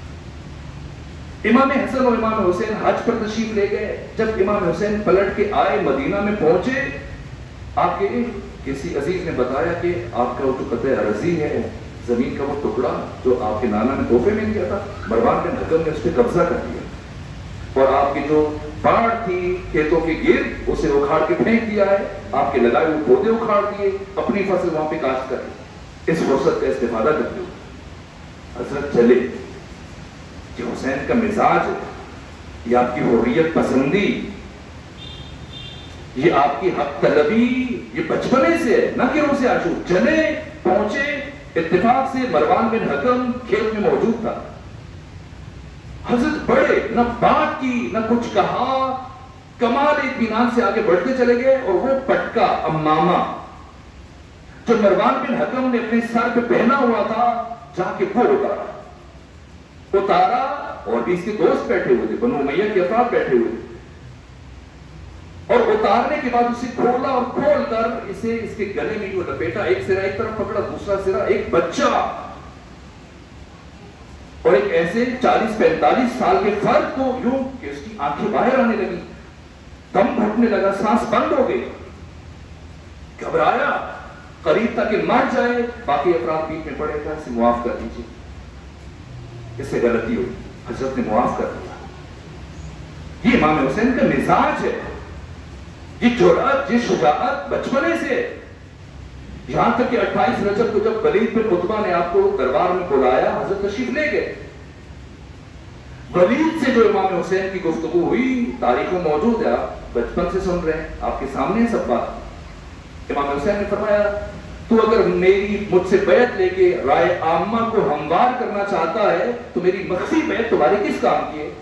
امام حسن اور امام حسین حج پر تشریف لے گئے۔ جب امام حسین پلٹ کے آئے، مدینہ میں پہنچے، آپ کے کسی عزیز نے بتایا کہ آپ کا وہ جو قطع ارضی ہے، زمین کا وہ ٹکڑا جو آپ کے نانا نے تحفے میں دیا تھا، مروان بن حکم نے اس پہ قبضہ کر دیا، اور آپ کی جو باڑ تھی کھیتوں کے گرد اسے اکھاڑ کے پھینک دیا ہے، آپ کے لگائے ہوئے پودے اکھاڑ دیے، اپنی فصل وہاں پہ کاشت کر لی۔ اس فرصت کا استفادہ کرتے ہوئے حضرت چلے کہ حسین کا مزاج ہے، یہ آپ کی حریت پسندی، یہ آپ کی حق طلبی، یہ بچپنے سے ہے، نہ کہ ان سے آشو۔ چلے، پہنچے، اتفاق سے مروان بن حکم کھیت میں موجود تھا۔ حضرت بڑے، نہ بات کی نہ کچھ کہا، کمال اطمینان سے آگے بڑھتے چلے گئے، اور وہ پٹکا امامہ جو مروان بن حکم نے اپنے سر پہ پہنا ہوا تھا، جا کے وہ اتارا، اور بھی اس کے دوست بیٹھے ہوئے تھے، بنو امیہ کے افراد بیٹھے ہوئے تھے، اور اتارنے کے بعد اسے کھولا، اور کھول کر اسے اس کے گلے میں یوں لپیٹا، ایک سرا ایک طرف پکڑا، دوسرا سرا ایک بچہ، اور ایک ایسے 40-45 سال کے فرد کو یوں کہ اس کی آنکھیں باہر آنے لگی، دم گھٹنے لگا، سانس بند ہو گئی، گھبرایا، قریب تک کہ مر جائے۔ باقی افراد بیچ میں پڑے گا، اسے معاف کر دیجیے، اس سے غلطی ہوئی، حضرت نے معاف کر دیا۔ یہ امام حسین کا مزاج ہے، یہ جرأت، یہ شجاعت بچپنے سے، یہاں تک کہ 28 رجب کو جب ولید بن عتبہ نے آپ کو دربار میں بلایا، حضرت تشریف لے گئے۔ ولید سے جو امام حسین کی گفتگو ہوئی تاریخ میں موجود ہے، آپ بچپن سے سن رہے ہیں، آپ کے سامنے سب بات۔ امام حسین نے فرمایا، تو اگر مجھ سے بیعت لے کے رائے عامہ کو ہموار کرنا چاہتا ہے تو میری مخفی بیعت تمہاری کس کام کی ہے؟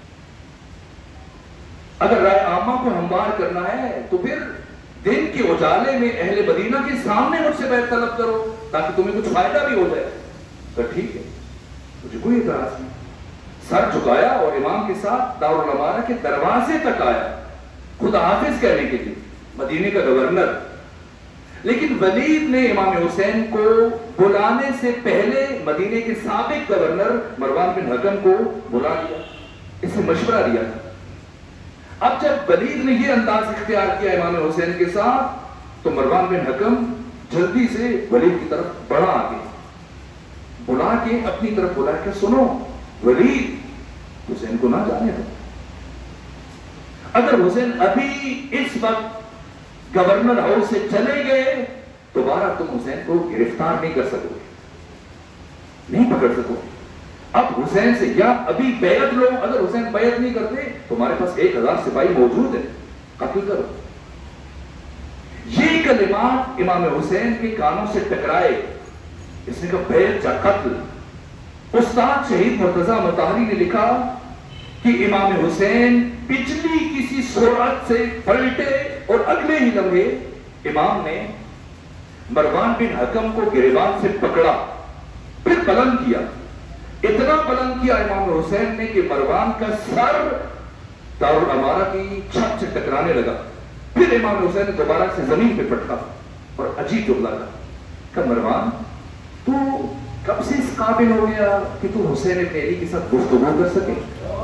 اگر رائے عامہ کو ہموار کرنا ہے تو پھر دن کے اجالے میں اہل مدینہ کے سامنے مجھ سے بیعت طلب کرو تاکہ تمہیں کچھ فائدہ بھی ہو جائے۔ تو ٹھیک ہے، مجھے کوئی اعتراض نہیں۔ سر جھکایا اور امام کے ساتھ دارالامارہ کے دروازے تک آیا، خدا حافظ کہنے کے لیے، مدینے کا گورنر۔ لیکن ولید نے امام حسین کو بلانے سے پہلے مدینے کے سابق گورنر مروان بن حکم کو بلا لیا، اس سے مشورہ دیا تھا۔ اب جب ولید نے یہ انداز اختیار کیا امام حسین کے ساتھ تو مروان بن حکم جلدی سے ولید کی طرف بڑھا آگے، بلا کے اپنی طرف بلا کے، سنو ولید، حسین کو نہ جانے دو، اگر حسین ابھی اس وقت گورنر ہاؤس سے چلے گئے دوبارہ تم حسین کو گرفتار نہیں کر سکو گے، نہیں پکڑ سکو گے۔ اب حسین سے یا ابھی بیعت لو، اگر حسین بیعت نہیں کرتے تمہارے پاس 1000 سپاہی موجود ہیں، قتل کرو۔ یہ کلمات امام حسین کے کانوں سے ٹکرائے، اس نے کہا بیعت یا قتل۔ استاد شہید مرتضی مطہری نے لکھا کہ امام حسین پچھلی کسی سرعت سے پلٹے اور اگلے ہی لمحے امام نے مروان بن حکم کو گریبان سے پکڑا، پھر بلند کیا، اتنا بلند کیا امام حسین نے کہ مروان کا سر دارالامارہ کی چھت سے ٹکرانے لگا۔ پھر امام حسین نے دوبارہ سے زمین پہ پٹکا اور عجیب جملہ کہا کہ مروان تو کب سے اس قابل ہو گیا کہ تو حسین ابن علی کے ساتھ گفتگو کر سکے؟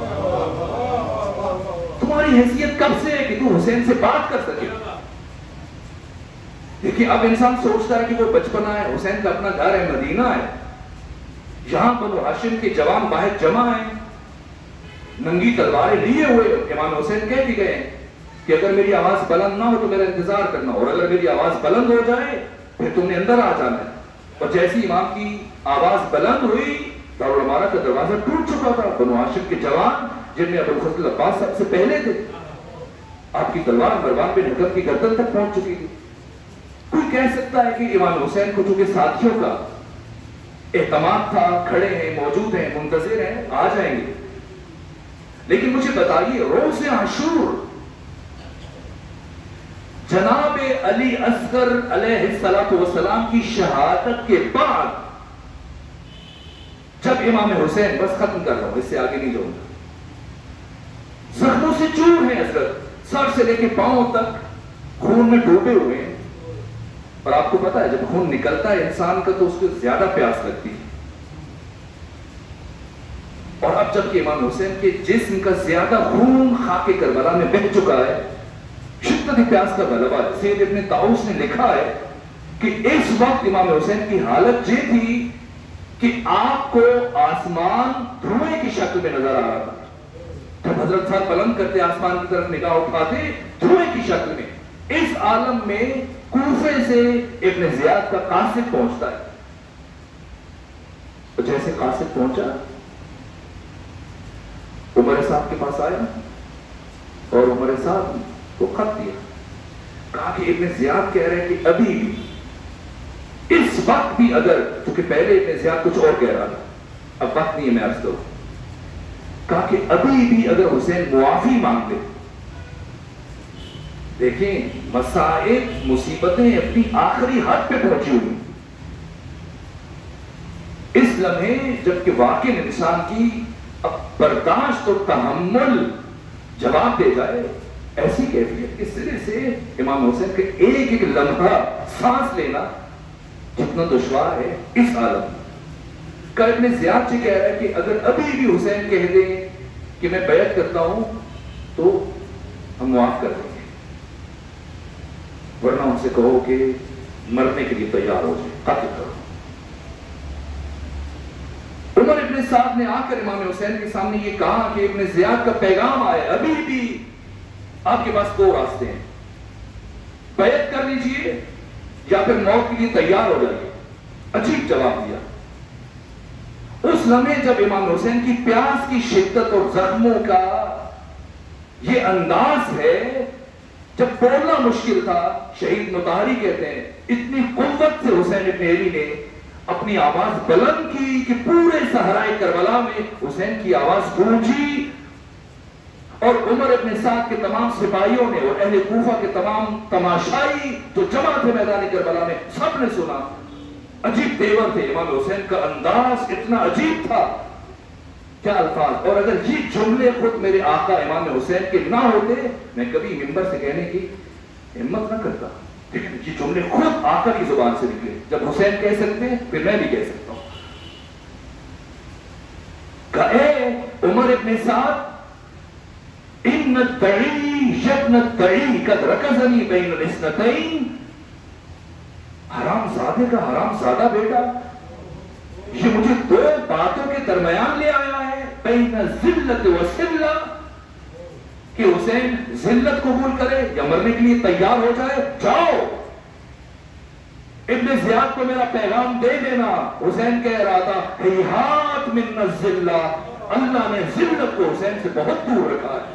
تمہاری حیثیت کب سے ہے کہ تو حسین سے بات کر سکے؟ دیکھیں اب انسان سوچتا ہے کہ وہ بچپنا ہے، حسین کا اپنا گھر ہے، مدینہ ہے، یہاں بنو ہاشم کے جوان باہر جمع ہیں، ننگی تلواریں لیے ہوئے امام حسین کہہ کے گئے کہ اگر میری آواز بلند نہ ہو تو میرا انتظار کرنا، اور اگر میری آواز بلند ہو جائے پھر تم نے اندر آ جانا ہے۔ اور جیسی امام کی آواز بلند ہوئی دارالعمارہ کا دروازہ ٹوٹ چکا تھا۔ بنو ہاشم کے جوان جن میں ابو الفضل عباس سب سے پہلے تھے، آپ کی تلوار مروان بن حکم کی گردن تک پہنچ چکی تھی۔ کوئی کہہ سکتا ہے کہ امام حسین کو چونکہ ساتھیوں کا اہتمام تھا، کھڑے ہیں، موجود ہیں، منتظر ہیں، آ جائیں گے، لیکن مجھے بتائیے روز عاشور جناب علی اصغر علیہ السلام کی شہادت کے بعد جب امام حسین، بس ختم کر رہا ہوں، اس سے آگے نہیں جاؤں گا، زخموں سے چور ہیں حضرت، سر سے لے کے پاؤں تک خون میں ڈوبے ہوئے ہیں، اور آپ کو پتا ہے جب خون نکلتا ہے انسان کا تو اس کو زیادہ پیاس لگتی ہے، اور اب جب کہ امام حسین کے جسم کا زیادہ خون خاک کربلا میں بہہ چکا ہے، شدت پیاس کا غلبہ ہے۔ سید ابن طاؤس نے لکھا ہے کہ اس وقت امام حسین کی حالت یہ تھی کہ آپ کو آسمان دھوئے کی شکل میں نظر آ رہا تھا، جب حضرت سر بلند کرتے آسمان کی طرف نگاہ اٹھاتے دھوئے کی شکل میں۔ اس عالم میں کوفے سے ابن زیاد کا قاصد پہنچتا ہے، تو جیسے قاصد پہنچا عمر صاحب کے پاس آیا اور عمر صاحب کو خط دیا، کہا کہ ابن زیاد کہہ رہے کہ ابھی بھی اس وقت بھی اگر، چونکہ پہلے ابن زیاد کچھ اور کہہ رہا تھا، اب وقت نہیں ہے میں عرض کروں، کہا کہ ابھی بھی اگر حسین معافی مانگ لے، دیکھیں مصائب مصیبتیں اپنی آخری حد پہ پہنچی ہوئی، اس لمحے جبکہ واقع انسان کی اب برداشت اور تحمل جواب دے جائے، ایسی کیفیت اس سرے سے امام حسین کے ایک ایک لمحہ سانس لینا کتنا دشوار ہے اس عالم کا۔ ابن زیاد سے کہہ رہا ہے کہ اگر ابھی بھی حسین کہہ دیں کہ میں بیعت کرتا ہوں تو ہم معاف کر دیں گے، ورنہ ان سے کہو کہ مرنے کے لیے تیار ہو جائے، قتل کرو۔ عمر ابن سعد نے آ کر امام حسین کے سامنے یہ کہا کہ ابن زیاد کا پیغام آیا، ابھی بھی آپ کے پاس دو راستے ہیں، بیعت کر لیجئے یا پھر موت کے لیے تیار ہو جائیے۔ عجیب جواب دیا۔ اس لمحے جب امام حسین کی پیاس کی شدت اور زخموں کا یہ انداز ہے، جب بولنا مشکل تھا، شہید مطہری کہتے ہیں اتنی قوت سے حسین ابن علی نے اپنی آواز بلند کی کہ پورے صحرائے کربلا میں حسین کی آواز گونجی، اور عمر ابن سعد کے تمام سپاہیوں نے اور اہل کوفہ کے تمام تماشائی جو جمع تھے میدان کربلا میں سب نے سنا۔ عجیب تیور تھے امام حسین کا، انداز اتنا عجیب تھا، کیا الفاظ! اور اگر یہ جملے خود میرے آقا امام حسین کے نہ ہوتے میں کبھی منبر سے کہنے کی ہمت نہ کرتا، لیکن یہ جملے خود آقا کی زبان سے نکلے، جب حسین کہہ سکتے ہیں پھر میں بھی کہہ سکتا ہوں۔ کہ اے عمر ابن سعد، ان الدعی یبن الدعی قد رکزنی بین الاثنتین، حرام زادے کا حرام زادہ بیٹا یہ مجھے دو باتوں کے درمیان لے آیا ہے، بین ذلت و ذلہ، کہ حسین ذلت قبول کرے یا مرنے کے لیے تیار ہو جائے۔ جاؤ ابن زیاد کو میرا پیغام دے دینا، حسین کہہ رہا تھا ہیہات من الذلہ، اللہ نے ذلت کو حسین سے بہت دور رکھا ہے۔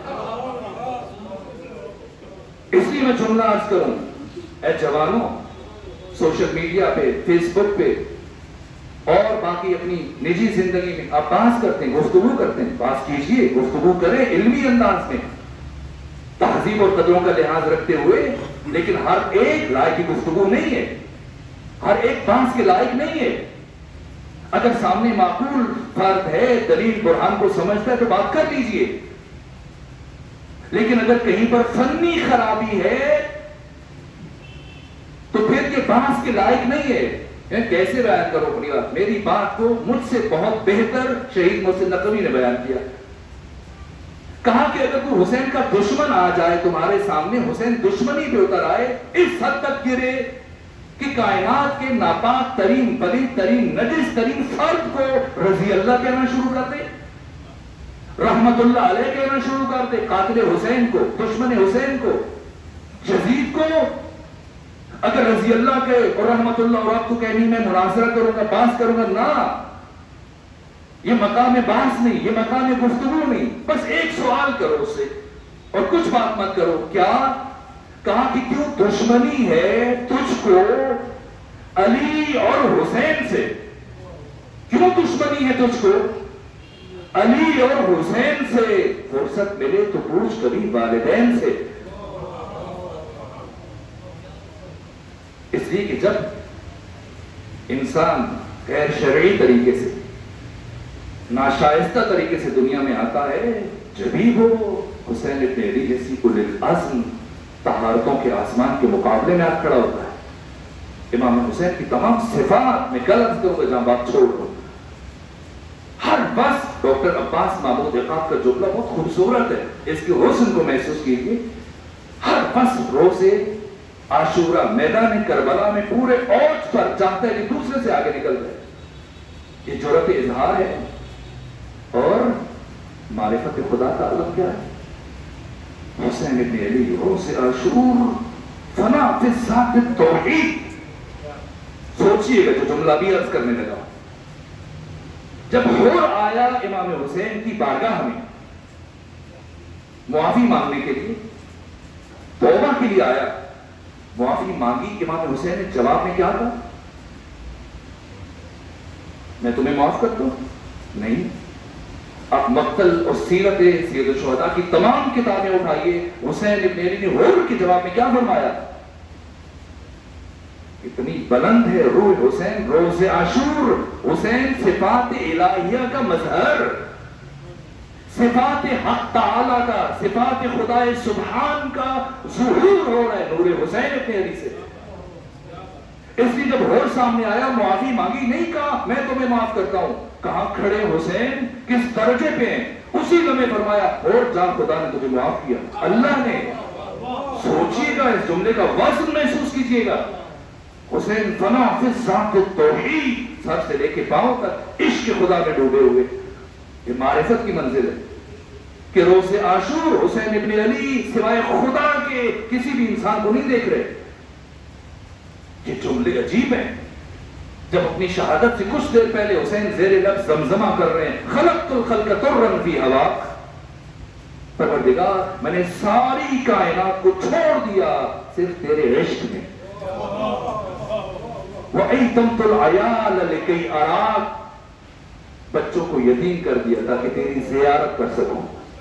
اس لیے میں جملہ عرض کروں، اے جوانوں، سوشل میڈیا پہ، فیس بک پہ اور باقی اپنی نجی زندگی میں آپ بحث کرتے ہیں، گفتگو کرتے ہیں، بحث کیجئے، گفتگو کریں علمی انداز میں، تہذیب اور قدروں کا لحاظ رکھتے ہوئے، لیکن ہر ایک رائے کی گفتگو نہیں ہے، ہر ایک بحث کے لائق نہیں ہے۔ اگر سامنے معقول فرد ہے، دلیل برہان کو سمجھتا ہے تو بات کر لیجئے، لیکن اگر کہیں پر فنی خرابی ہے تو پھر یہ بحث کے لائق نہیں ہے۔ کیسے بیان کرو اپنی بات؟ میری بات کو مجھ سے بہت بہتر شہید محسن نقوی نے بیان کیا، کہا کہ اگر کوئی حسین کا دشمن آ جائے تمہارے سامنے، حسین دشمنی پہ اتر آئے، اس حد تک گرے کہ کائنات کے ناپاک ترین، پلید ترین، نجس ترین فرد کو رضی اللہ کہنا شروع کر دے۔ رحمت اللہ علیہ کہنا شروع کر دے، قاتل حسین کو، دشمن حسین کو، یزید کو اگر رضی اللہ کے اور رحمت اللہ اور آپ تو کہنی میں مناظرہ کروں گا، بحث کروں گا، نہ، یہ مقام بحث نہیں، یہ مقام گفتگو نہیں، بس ایک سوال کرو اس سے اور کچھ بات مت کرو. کیا کہا کہ کیوں دشمنی ہے تجھ کو علی اور حسین سے؟ کیوں دشمنی ہے تجھ کو علی اور حسین سے؟ فرصت ملے تو پوچھ کبھی والدین سے. اس لیے کہ جب انسان غیر شرعی طریقے سے، ناشائستہ طریقے سے دنیا میں آتا ہے، جبھی وہ حسین ابن علی جیسی اولی العزم طہارتوں کے آسمان کے مقابلے میں آ کھڑا ہوتا ہے. امام حسین کی تمام صفات میں کل عرض کروں گا، جہاں بات چھوڑ دو، ہر بس ڈاکٹر عباس محمود عقاب کا جملہ بہت خوبصورت ہے، اس کے حسن کو محسوس کیجیے. ہر بس روزے عاشورہ میدان کربلا میں پورے اوج پر چاہتا ہے کہ دوسرے سے آگے نکل جائے. یہ جرأت اظہار ہے. اور معرفت خدا کا علم کیا ہے؟ حسین ابن علی روز عاشور فنا فی ذات التوحید. سوچئے گا جو جملہ بھی عرض کرنے لگا، جب حور آیا امام حسین کی بارگاہ میں معافی مانگنے کے لیے، توبہ کے لیے آیا، معافی مانگی، امام حسین نے جواب میں کیا کہا؟ میں تمہیں معاف کرتا ہوں؟ نہیں. آپ مقتل اور سیرت سید الشہداء کی تمام کتابیں اٹھائیے، حسین ابن علی نے حور کے جواب میں کیا فرمایا؟ اتنی بلند ہے روح حسین، روز عاشور حسین صفات الہیہ کا مظہر، صفات حق تعالی کا، صفات خدا سبحان کا ظہور ہو رہا ہے نور حسین ابن علی سے. اس لیے جب حور سامنے آیا، معافی مانگی، نہیں کہا میں تمہیں معاف کرتا ہوں، کہاں کھڑے حسین کس درجے پہ ہیں، اسی لمحے فرمایا حور جا خدا نے تجھے معاف کیا، اللہ نے. سوچئے گا اس جملے کا وزن محسوس کیجئے گا. حسین فنا فی ذات التوحید، سر سے لے کے پاؤں تک عشق خدا میں ڈوبے ہوئے. یہ معرفت کی منزل ہے کہ روز عاشور حسین ابن علی سوائے خدا کے کسی بھی انسان کو نہیں دیکھ رہے. یہ جملے عجیب ہیں. جب اپنی شہادت سے کچھ دیر پہلے حسین زیر لب زمزمہ کر رہے ہیں، خلقت الخلق طرا فی ہواک، پروردگار میں نے ساری کائنات کو چھوڑ دیا صرف تیرے عشق میں. وَأَيْتَمْتُ الْعَيَالَ لِكَيْ أَرَاكَ، بچوں کو یتیم کر دیا تاکہ تیری زیارت کر سکوں.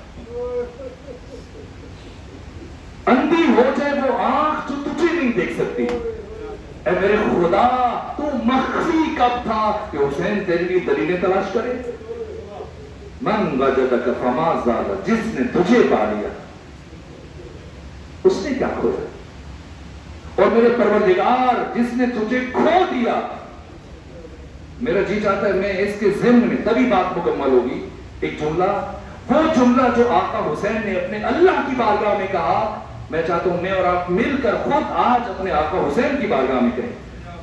اندھی ہو جائے وہ آنکھ جو تجھے نہیں دیکھ سکتی. اے میرے خدا تو مخفی کب تھا کہ حسین تیرے لیے دلیلیں تلاش کرے. من وجدک فما زاد، جس نے تجھے پا لیا اس نے کیا کھویا. اور میرے پروردگار جس نے تجھے کھو دیا، میرا جی چاہتا ہے میں اس کے ضمن میں تبھی بات مکمل ہوگی. ایک جملہ، وہ جملہ جو آقا حسین نے اپنے اللہ کی بارگاہ میں کہا، میں چاہتا ہوں میں اور آپ مل کر خود آج اپنے آقا حسین کی بارگاہ میں کہیں.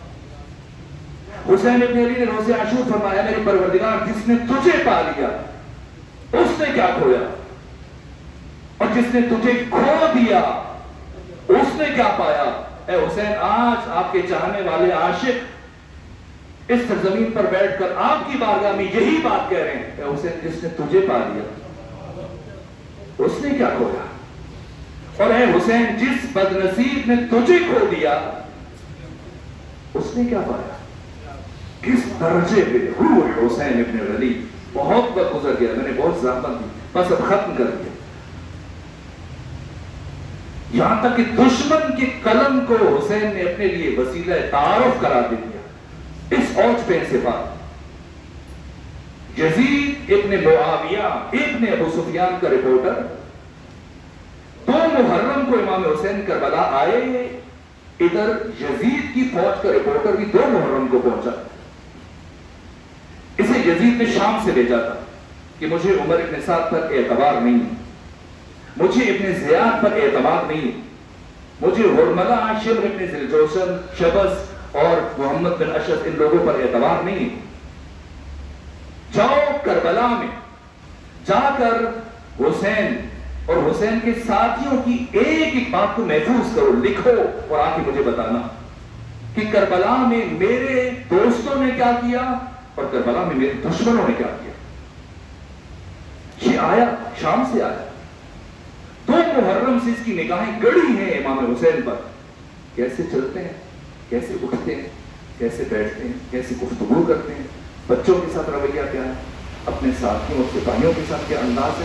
حسین ابن علی نے روز عاشور فرمایا میرے پروردگار جس نے تجھے پا لیا اس نے کیا کھویا، اور جس نے تجھے کھو دیا اس نے کیا پایا. اے حسین آج آپ کے چاہنے والے عاشق اس سرزمین پر بیٹھ کر آپ کی بارگاہ میں یہی بات کہہ رہے ہیں. اے حسین جس نے تجھے پا لیا اس نے کیا کھویا، اور اے حسین جس بدنصیب نے تجھے کھو دیا اس نے کیا پایا. کس درجے پہ روح حسین ابن علی. بہت وقت گزر گیا، میں نے بہت زحمت دی، بس اب ختم کر دیا. یہاں تک کہ دشمن کے قلم کو حسین نے اپنے لیے وسیلہ تعارف قرار دے دیا. اس اوج پہ صفات. یزید ابن معاویہ ابن ابو سفیان کا رپورٹر 2 محرم کو امام حسین کربلا آئے. ادھر یزید کی فوج کا رپورٹر بھی 2 محرم کو پہنچا. اسے یزید نے شام سے بھیجا تھا کہ مجھے عمر ابن سعد پر اعتبار نہیں ہے، مجھے ابن زیاد پر اعتبار نہیں ہے، مجھے ہرملہ شمر ابن ذوالجوشن، شبس اور محمد بن اشد ان لوگوں پر اعتبار نہیں ہے. جاؤ کربلا میں جا کر حسین اور حسین کے ساتھیوں کی ایک ایک بات کو محفوظ کرو، لکھو اور آ کے مجھے بتانا کہ کربلا میں میرے دوستوں نے کیا کیا اور کربلا میں میرے دشمنوں نے کیا کیا۔ یہ آیا شام سے آیا، 2 محرم سے اس کی نگاہیں گڑی ہیں امام حسین پر، کیسے چلتے ہیں، کیسے اٹھتے ہیں، کیسے بیٹھتے ہیں، کیسے گفتگو کرتے ہیں، بچوں کے ساتھ رویہ کیا ہے، اپنے ساتھیوں اور سپاہیوں کے ساتھ کیا انداز ہے،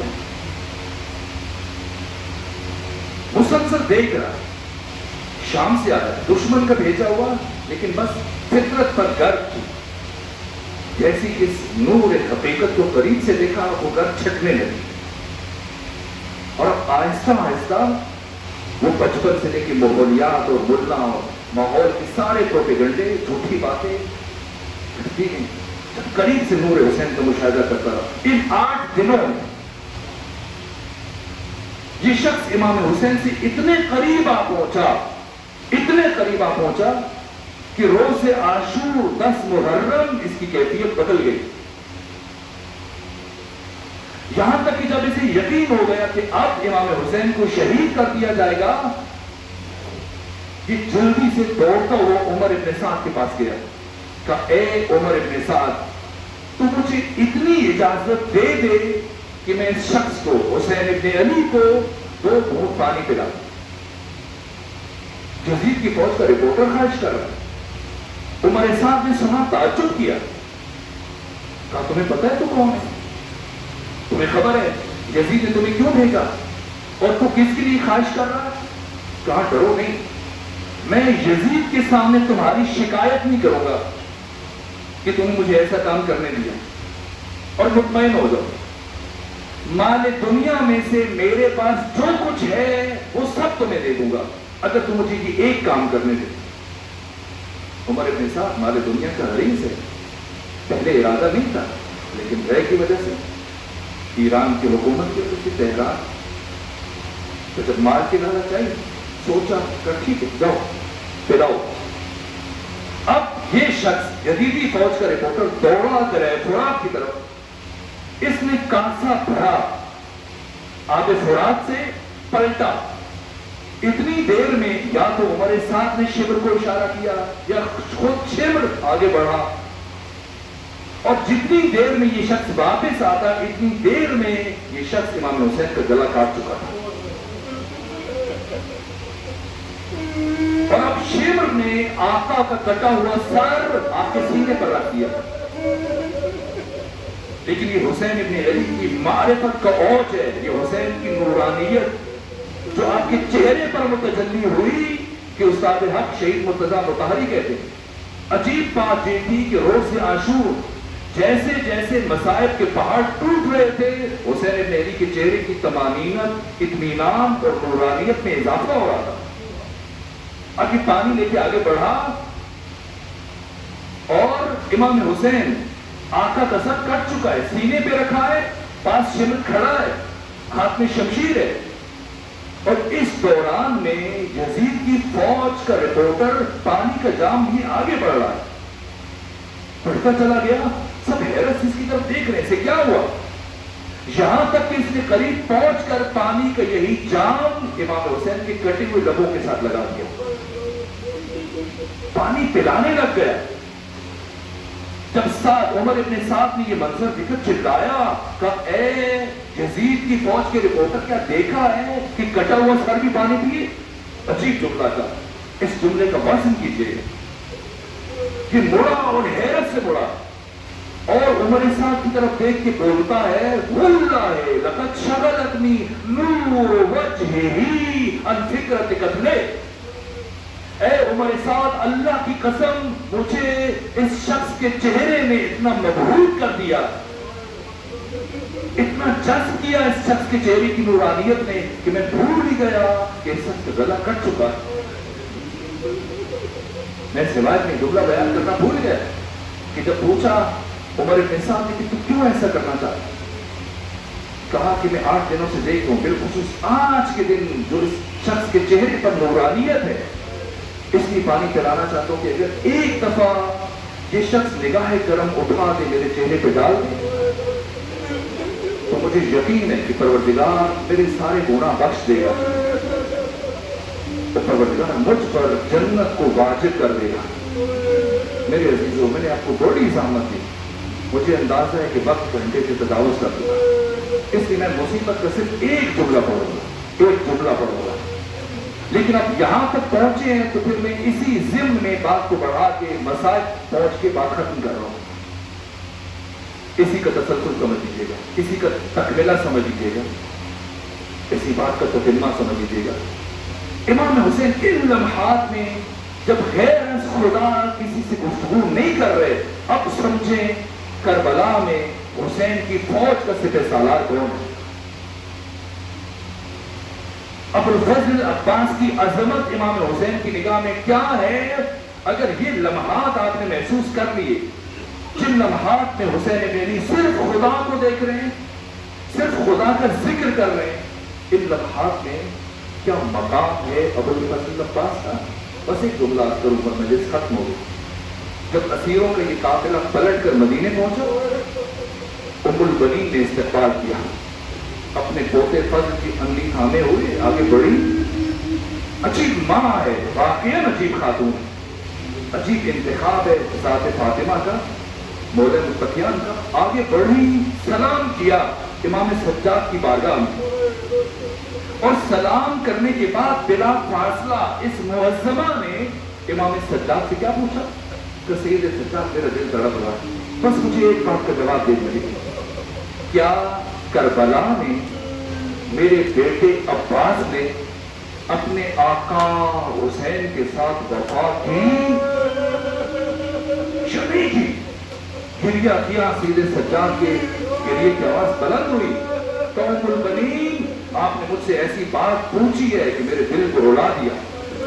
مسلسل دیکھ رہا، شام سے آیا، دشمن کا بھیجا ہوا، لیکن بس فطرت پر گرد کی، جیسی اس نور حقیقت کو قریب سے دیکھا وہ گرد چھٹنے لگی، اور آہستہ آہستہ وہ بچپن سے لے کے ماحولیات اور ملا اور ماحول کی سارے پروپیگنڈے جھوٹی باتیں کرتی ہیں، جب قریب سے نور حسین کا مشاہدہ کرتا رہا۔ ان 8 دنوں میں یہ شخص امام حسین سے اتنے قریب آ پہنچا، اتنے قریب آ پہنچا کہ روز عاشور 10 محرم اس کی کیفیت بدل گئی، یہاں تک کہ جب اسے یقین ہو گیا کہ اب امام حسین کو شہید کر دیا جائے گا، یہ جلدی سے دوڑتا ہوا عمر ابن سعد کے پاس گیا، کہا اے عمر ابن سعد، تو مجھے اتنی اجازت دے دے کہ میں اس شخص کو، حسین ابن علی کو 2 گھونٹ پانی پلا دوں۔ یزید کی فوج کا رپورٹر خارج کر رہا ہے، عمر سعد نے سنا، تعجب کیا، کہا تمہیں پتہ ہے تو کون ہے، تمہیں خبر ہے یزید نے تمہیں کیوں بھیجا اور تو کس کے لیے خواہش کر رہا ہے؟ کہا ڈرو نہیں، میں یزید کے سامنے تمہاری شکایت نہیں کروں گا کہ تم نے مجھے ایسا کام کرنے دیا، اور مطمئن ہو جاؤ، مال دنیا میں سے میرے پاس جو کچھ ہے وہ سب تمہیں دے دوں گا اگر تم مجھے یہ ایک کام کرنے دے۔ عمر ابن سعد مال دنیا کا حریص ہے، پہلے ارادہ نہیں تھا، لیکن بے کی وجہ سے ایران کی حکومت کی تہران، تو جب مال کی لانا چاہیے سوچا کہ ٹھیک ہے جاؤ پلاؤ۔ اب یہ شخص یزیدی فوج کا رپورٹر دوڑا کرے فرات کی طرف، اس نے کاسا بھرا، آب فرات سے پلٹا، اتنی دیر میں یا تو عمر سعد نے شبر کو اشارہ کیا یا خود شبر آگے بڑھا، اور جتنی دیر میں یہ شخص واپس آتا اتنی دیر میں یہ شخص امام حسین کا گلا کاٹ چکا تھا، اور اب شبر نے آقا کا کٹا ہوا سر آپ کے سینے پر رکھ دیا، لیکن یہ حسین ابن علی کی معرفت کا اوج ہے، یہ حسین کی نورانیت جو آپ کے چہرے پر متجلی ہوئی کہ استاد حق شہید مرتضیٰ مطہری کہتے ہیں۔ عجیب بات یہ تھی کہ روز عاشور جیسے جیسے مصائب کے پہاڑ ٹوٹ رہے تھے، حسین ابن علی کے چہرے کی طمانینت، اطمینان اور نورانیت میں اضافہ ہو رہا تھا۔ آگے پانی لے کے آگے بڑھا، اور امام حسین آقا کا سر کٹ چکا ہے، سینے پہ رکھا ہے، پاس شمر کھڑا ہے، ہاتھ میں شمشیر ہے، اور اس دوران میں یزید کی فوج کا رپورٹر پانی کا جام بھی آگے بڑھ رہا ہے، بڑھتا چلا گیا، سب حیرت اس کی طرف دیکھ رہے ہیں کیا ہوا، یہاں تک کہ اس نے قریب پہنچ کر پانی کا یہی جام امام حسین کے کٹے ہوئے لبوں کے ساتھ لگا دیا، پانی پلانے لگ گیا۔ جب عمر ابن سعد نے یہ منظر دیکھا چلایا، کہا اے یزید کی فوج کے رپورٹر کیا دیکھا ہے کہ کٹا ہوا سر بھی پانی پیے؟ عجیب جملہ تھا، اس جملے کا وزن کیجئے، کہ مڑا اور حیرت سے مڑا، اور عمر سعد کی طرف دیکھ کے بولتا ہے واللہ لقد شغلتنی نور وجہہ عن فکرت قتلہ، اے عمر سعد اللہ کی قسم مجھے اس شخص کے چہرے نے اتنا مبہوت کر دیا، اتنا جذب کیا اس شخص کے چہرے کی نورانیت نے کہ میں بھول بھی گیا کہ اس شخص کا گلا کٹ چکا، میں روایت میں جملہ بیان کرنا بھول گیا کہ جب پوچھا عمر ابن سعد نے کہ تو کیوں ایسا کرنا چاہتا، کہا کہ میں 8 دنوں سے دیکھ رہا ہوں، بالخصوص آج کے دن جو اس شخص کے چہرے پر نورانیت ہے، اس لیے پانی پلانا چاہتا ہوں کہ اگر ایک دفعہ یہ شخص نگاہ کرم اٹھا دے میرے چہرے پہ ڈال دے تو مجھے یقین ہے کہ پروردگار میرے سارے گناہ بخش دے گا، تو پروردگار مجھ پر جنت کو واجب کر دے گا۔ میرے عزیزوں، میں نے آپ کو بڑی زحمت دی، مجھے اندازہ ہے کہ وقت گھنٹے سے تجاوز کر دیا، اس لیے میں مصیبت کا صرف ایک جملہ پڑھوں گا، لیکن اب یہاں تک پہنچے ہیں تو پھر میں اسی ضمن میں بات کو بڑھا کے مسائل پہنچ کے بات ختم کر رہا ہوں۔ اسی کا تسلسل سمجھ لیجیے گا، اسی کا تکملہ سمجھ لیجیے گا، اسی بات کا تتمہ سمجھ لیجیے گا۔ امام حسین ان لمحات میں جب غیر از خدا کسی سے گفتگو نہیں کر رہے، اب سمجھیں کربلا میں حسین کی فوج کا سپہ سالار کون ہے۔ ابوالفضل عباس کی عظمت امام حسین کی نگاہ میں کیا ہے؟ اگر یہ لمحات آپ نے محسوس کر لیے، جن لمحات میں حسین ابن علی صرف خدا کو دیکھ رہے ہیں، صرف خدا کا ذکر کر رہے ہیں، ان لمحات میں کیا مقام ہے ابوالفضل عباس کا؟ بس ایک جملہ کروں گا، مجلس ختم ہو گئی۔ جب اسیروں کا یہ قافلہ پلٹ کر مدینے پہنچا، ام البنین نے استقبال کیا، اپنے پوتے فضل کی انگلی تھامے ہوئے آگے بڑھی۔ عجیب ماں ہے، واقعاً عجیب خاتون، عجیب انتخاب ہے ذات فاطمہ کا، مولا متقیان کا۔ آگے بڑھی، سلام کیا امام سجاد کی بارگاہ میں، اور سلام کرنے کے بعد بلا فاصلہ اس معظمہ نے امام سجاد سے کیا پوچھا کہ سید سجاد میرا دل تڑپ رہا، بس مجھے ایک بات کا جواب دے دیجیے، کیا کربلا میں میرے بیٹے عباس نے اپنے آقا حسین کے ساتھ وفا کی؟ شبی کی گریہ کیا سید سجاد کے گریے کی آواز بلند ہوئی، تو ام البنین آپ نے مجھ سے ایسی بات پوچھی ہے کہ میرے دل کو رلا دیا۔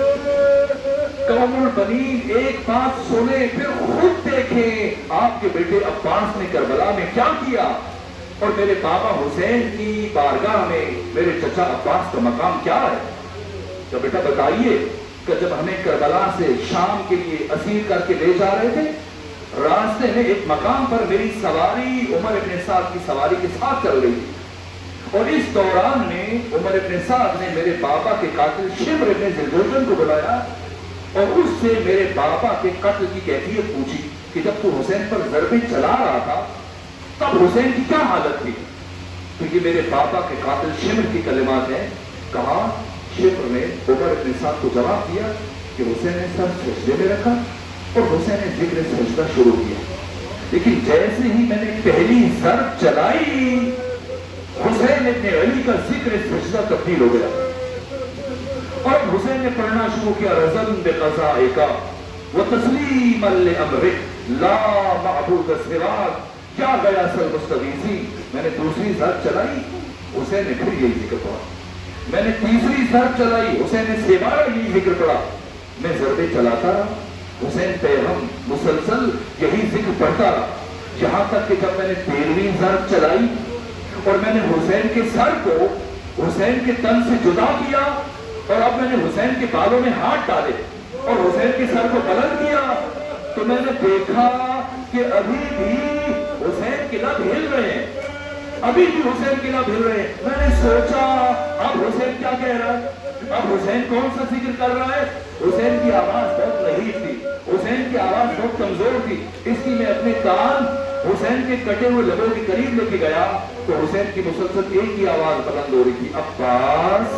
ام البنین ایک بات سنے پھر خود دیکھیں آپ کے بیٹے عباس نے کربلا میں کیا کیا، اور میرے بابا حسین کی بارگاہ میں میرے چچا عباس کا مقام کیا ہے۔ تو بیٹا بتائیے کہ جب ہمیں کربلا سے شام کے لیے اسیر کر کے لے جا رہے تھے، راستے میں ایک مقام پر میری سواری عمر ابن سعد کی سواری کے ساتھ چل رہی تھی، اور اس دوران میں عمر ابن سعد نے میرے بابا کے قاتل شمر ابن ذوالجوشن کو بلایا اور اس سے میرے بابا کے قتل کی کیفیت پوچھی کہ جب تو حسین پر ضربیں چلا رہا تھا تب حسین کی کیا حالت تھی۔ تو یہ میرے بابا کے قاتل شمر کی کلمات ہیں۔ کہا شمر نے عمر ابن سعد کو جواب دیا کہ حسین نے سر سجدے میں رکھا اور حسین نے ذکر سجدہ شروع کیا، لیکن جیسے ہی میں نے پہلی ضرب چلائی حسین ابن علی کا ذکر سجدہ تبدیل ہو گیا، اور حسین نے پڑھنا شروع کیا رضا بقضائک وتسلیما لامرک لا معبود سواک کیا گیا سر مستغیثی۔ میں نے دوسری ضرب چلائی، حسین نے پھر یہی ذکر پڑھا، میں نے تیسری ضرب چلائی، حسین نے سیبارہ یہی ذکر پڑھا، میں ضربیں چلاتا رہا، حسین پیغم مسلسل یہی ذکر پڑھتا رہا، یہاں تک کہ جب میں نے 13ویں ضرب چلائی اور میں نے حسین کے سر کو حسین کے تن سے جدا کیا، اور اب میں نے حسین کے بالوں میں ہاتھ ڈالے اور حسین کے سر کو بلند کیا، تو میں نے دیکھا کہ ابھی بھی حسین کے لب ہل رہے ہیں، ابھی بھی حسین کے لب ہل رہے ہیں۔ میں نے سوچا اب حسین کیا کہہ رہا ہے، اب حسین کون سا ذکر کر رہا ہے؟ حسین کی آواز بہت لہیب تھی، حسین کی آواز بہت کمزور تھی، اس لیے میں اپنے کان حسین کے کٹے ہوئے لبوں کے قریب لے کے گیا تو حسین کی مسلسل ایک ہی آواز بلند ہو رہی تھی، عباس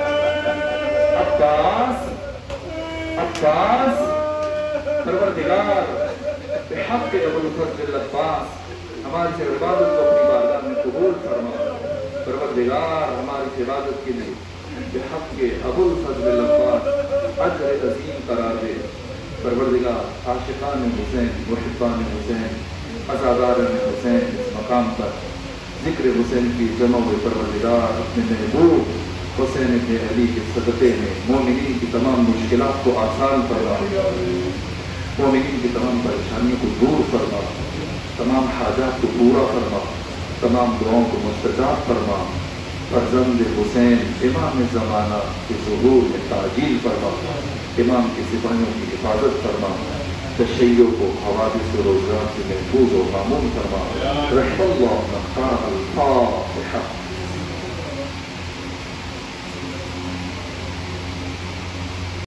عباس عباس۔ پروردگار بحق ابوالفضل عباس ہماری سے عبادت کو اپنی بارگاہ میں قبول فرما، پروردگار ہماری عبادت کے لیے بحق ابوالفضل عباس اجر عظیم قرار دے۔ پروردگار عاشقان حسین محبان حسین عزاداران حسین اس مقام پر ذکر حسین کی جمع ہوئے پروردگار اپنے محبوب حسین ابن علی کے صدقے میں مومنین کی تمام مشکلات کو آسان فرما، مومنین کی تمام پریشانیوں کو دور فرما، تمام حاجات کو پورا فرما، تمام دعاؤں کو مستجاب فرما، فرزند حسین امام زمانہ کے ظہور میں تعجیل فرما، امام کے سپاہیوں کی حفاظت فرما، تشیع کو حوادث و روزگار سے محفوظ و معمون فرما۔ رحم اللہ من قام الفاتحہ۔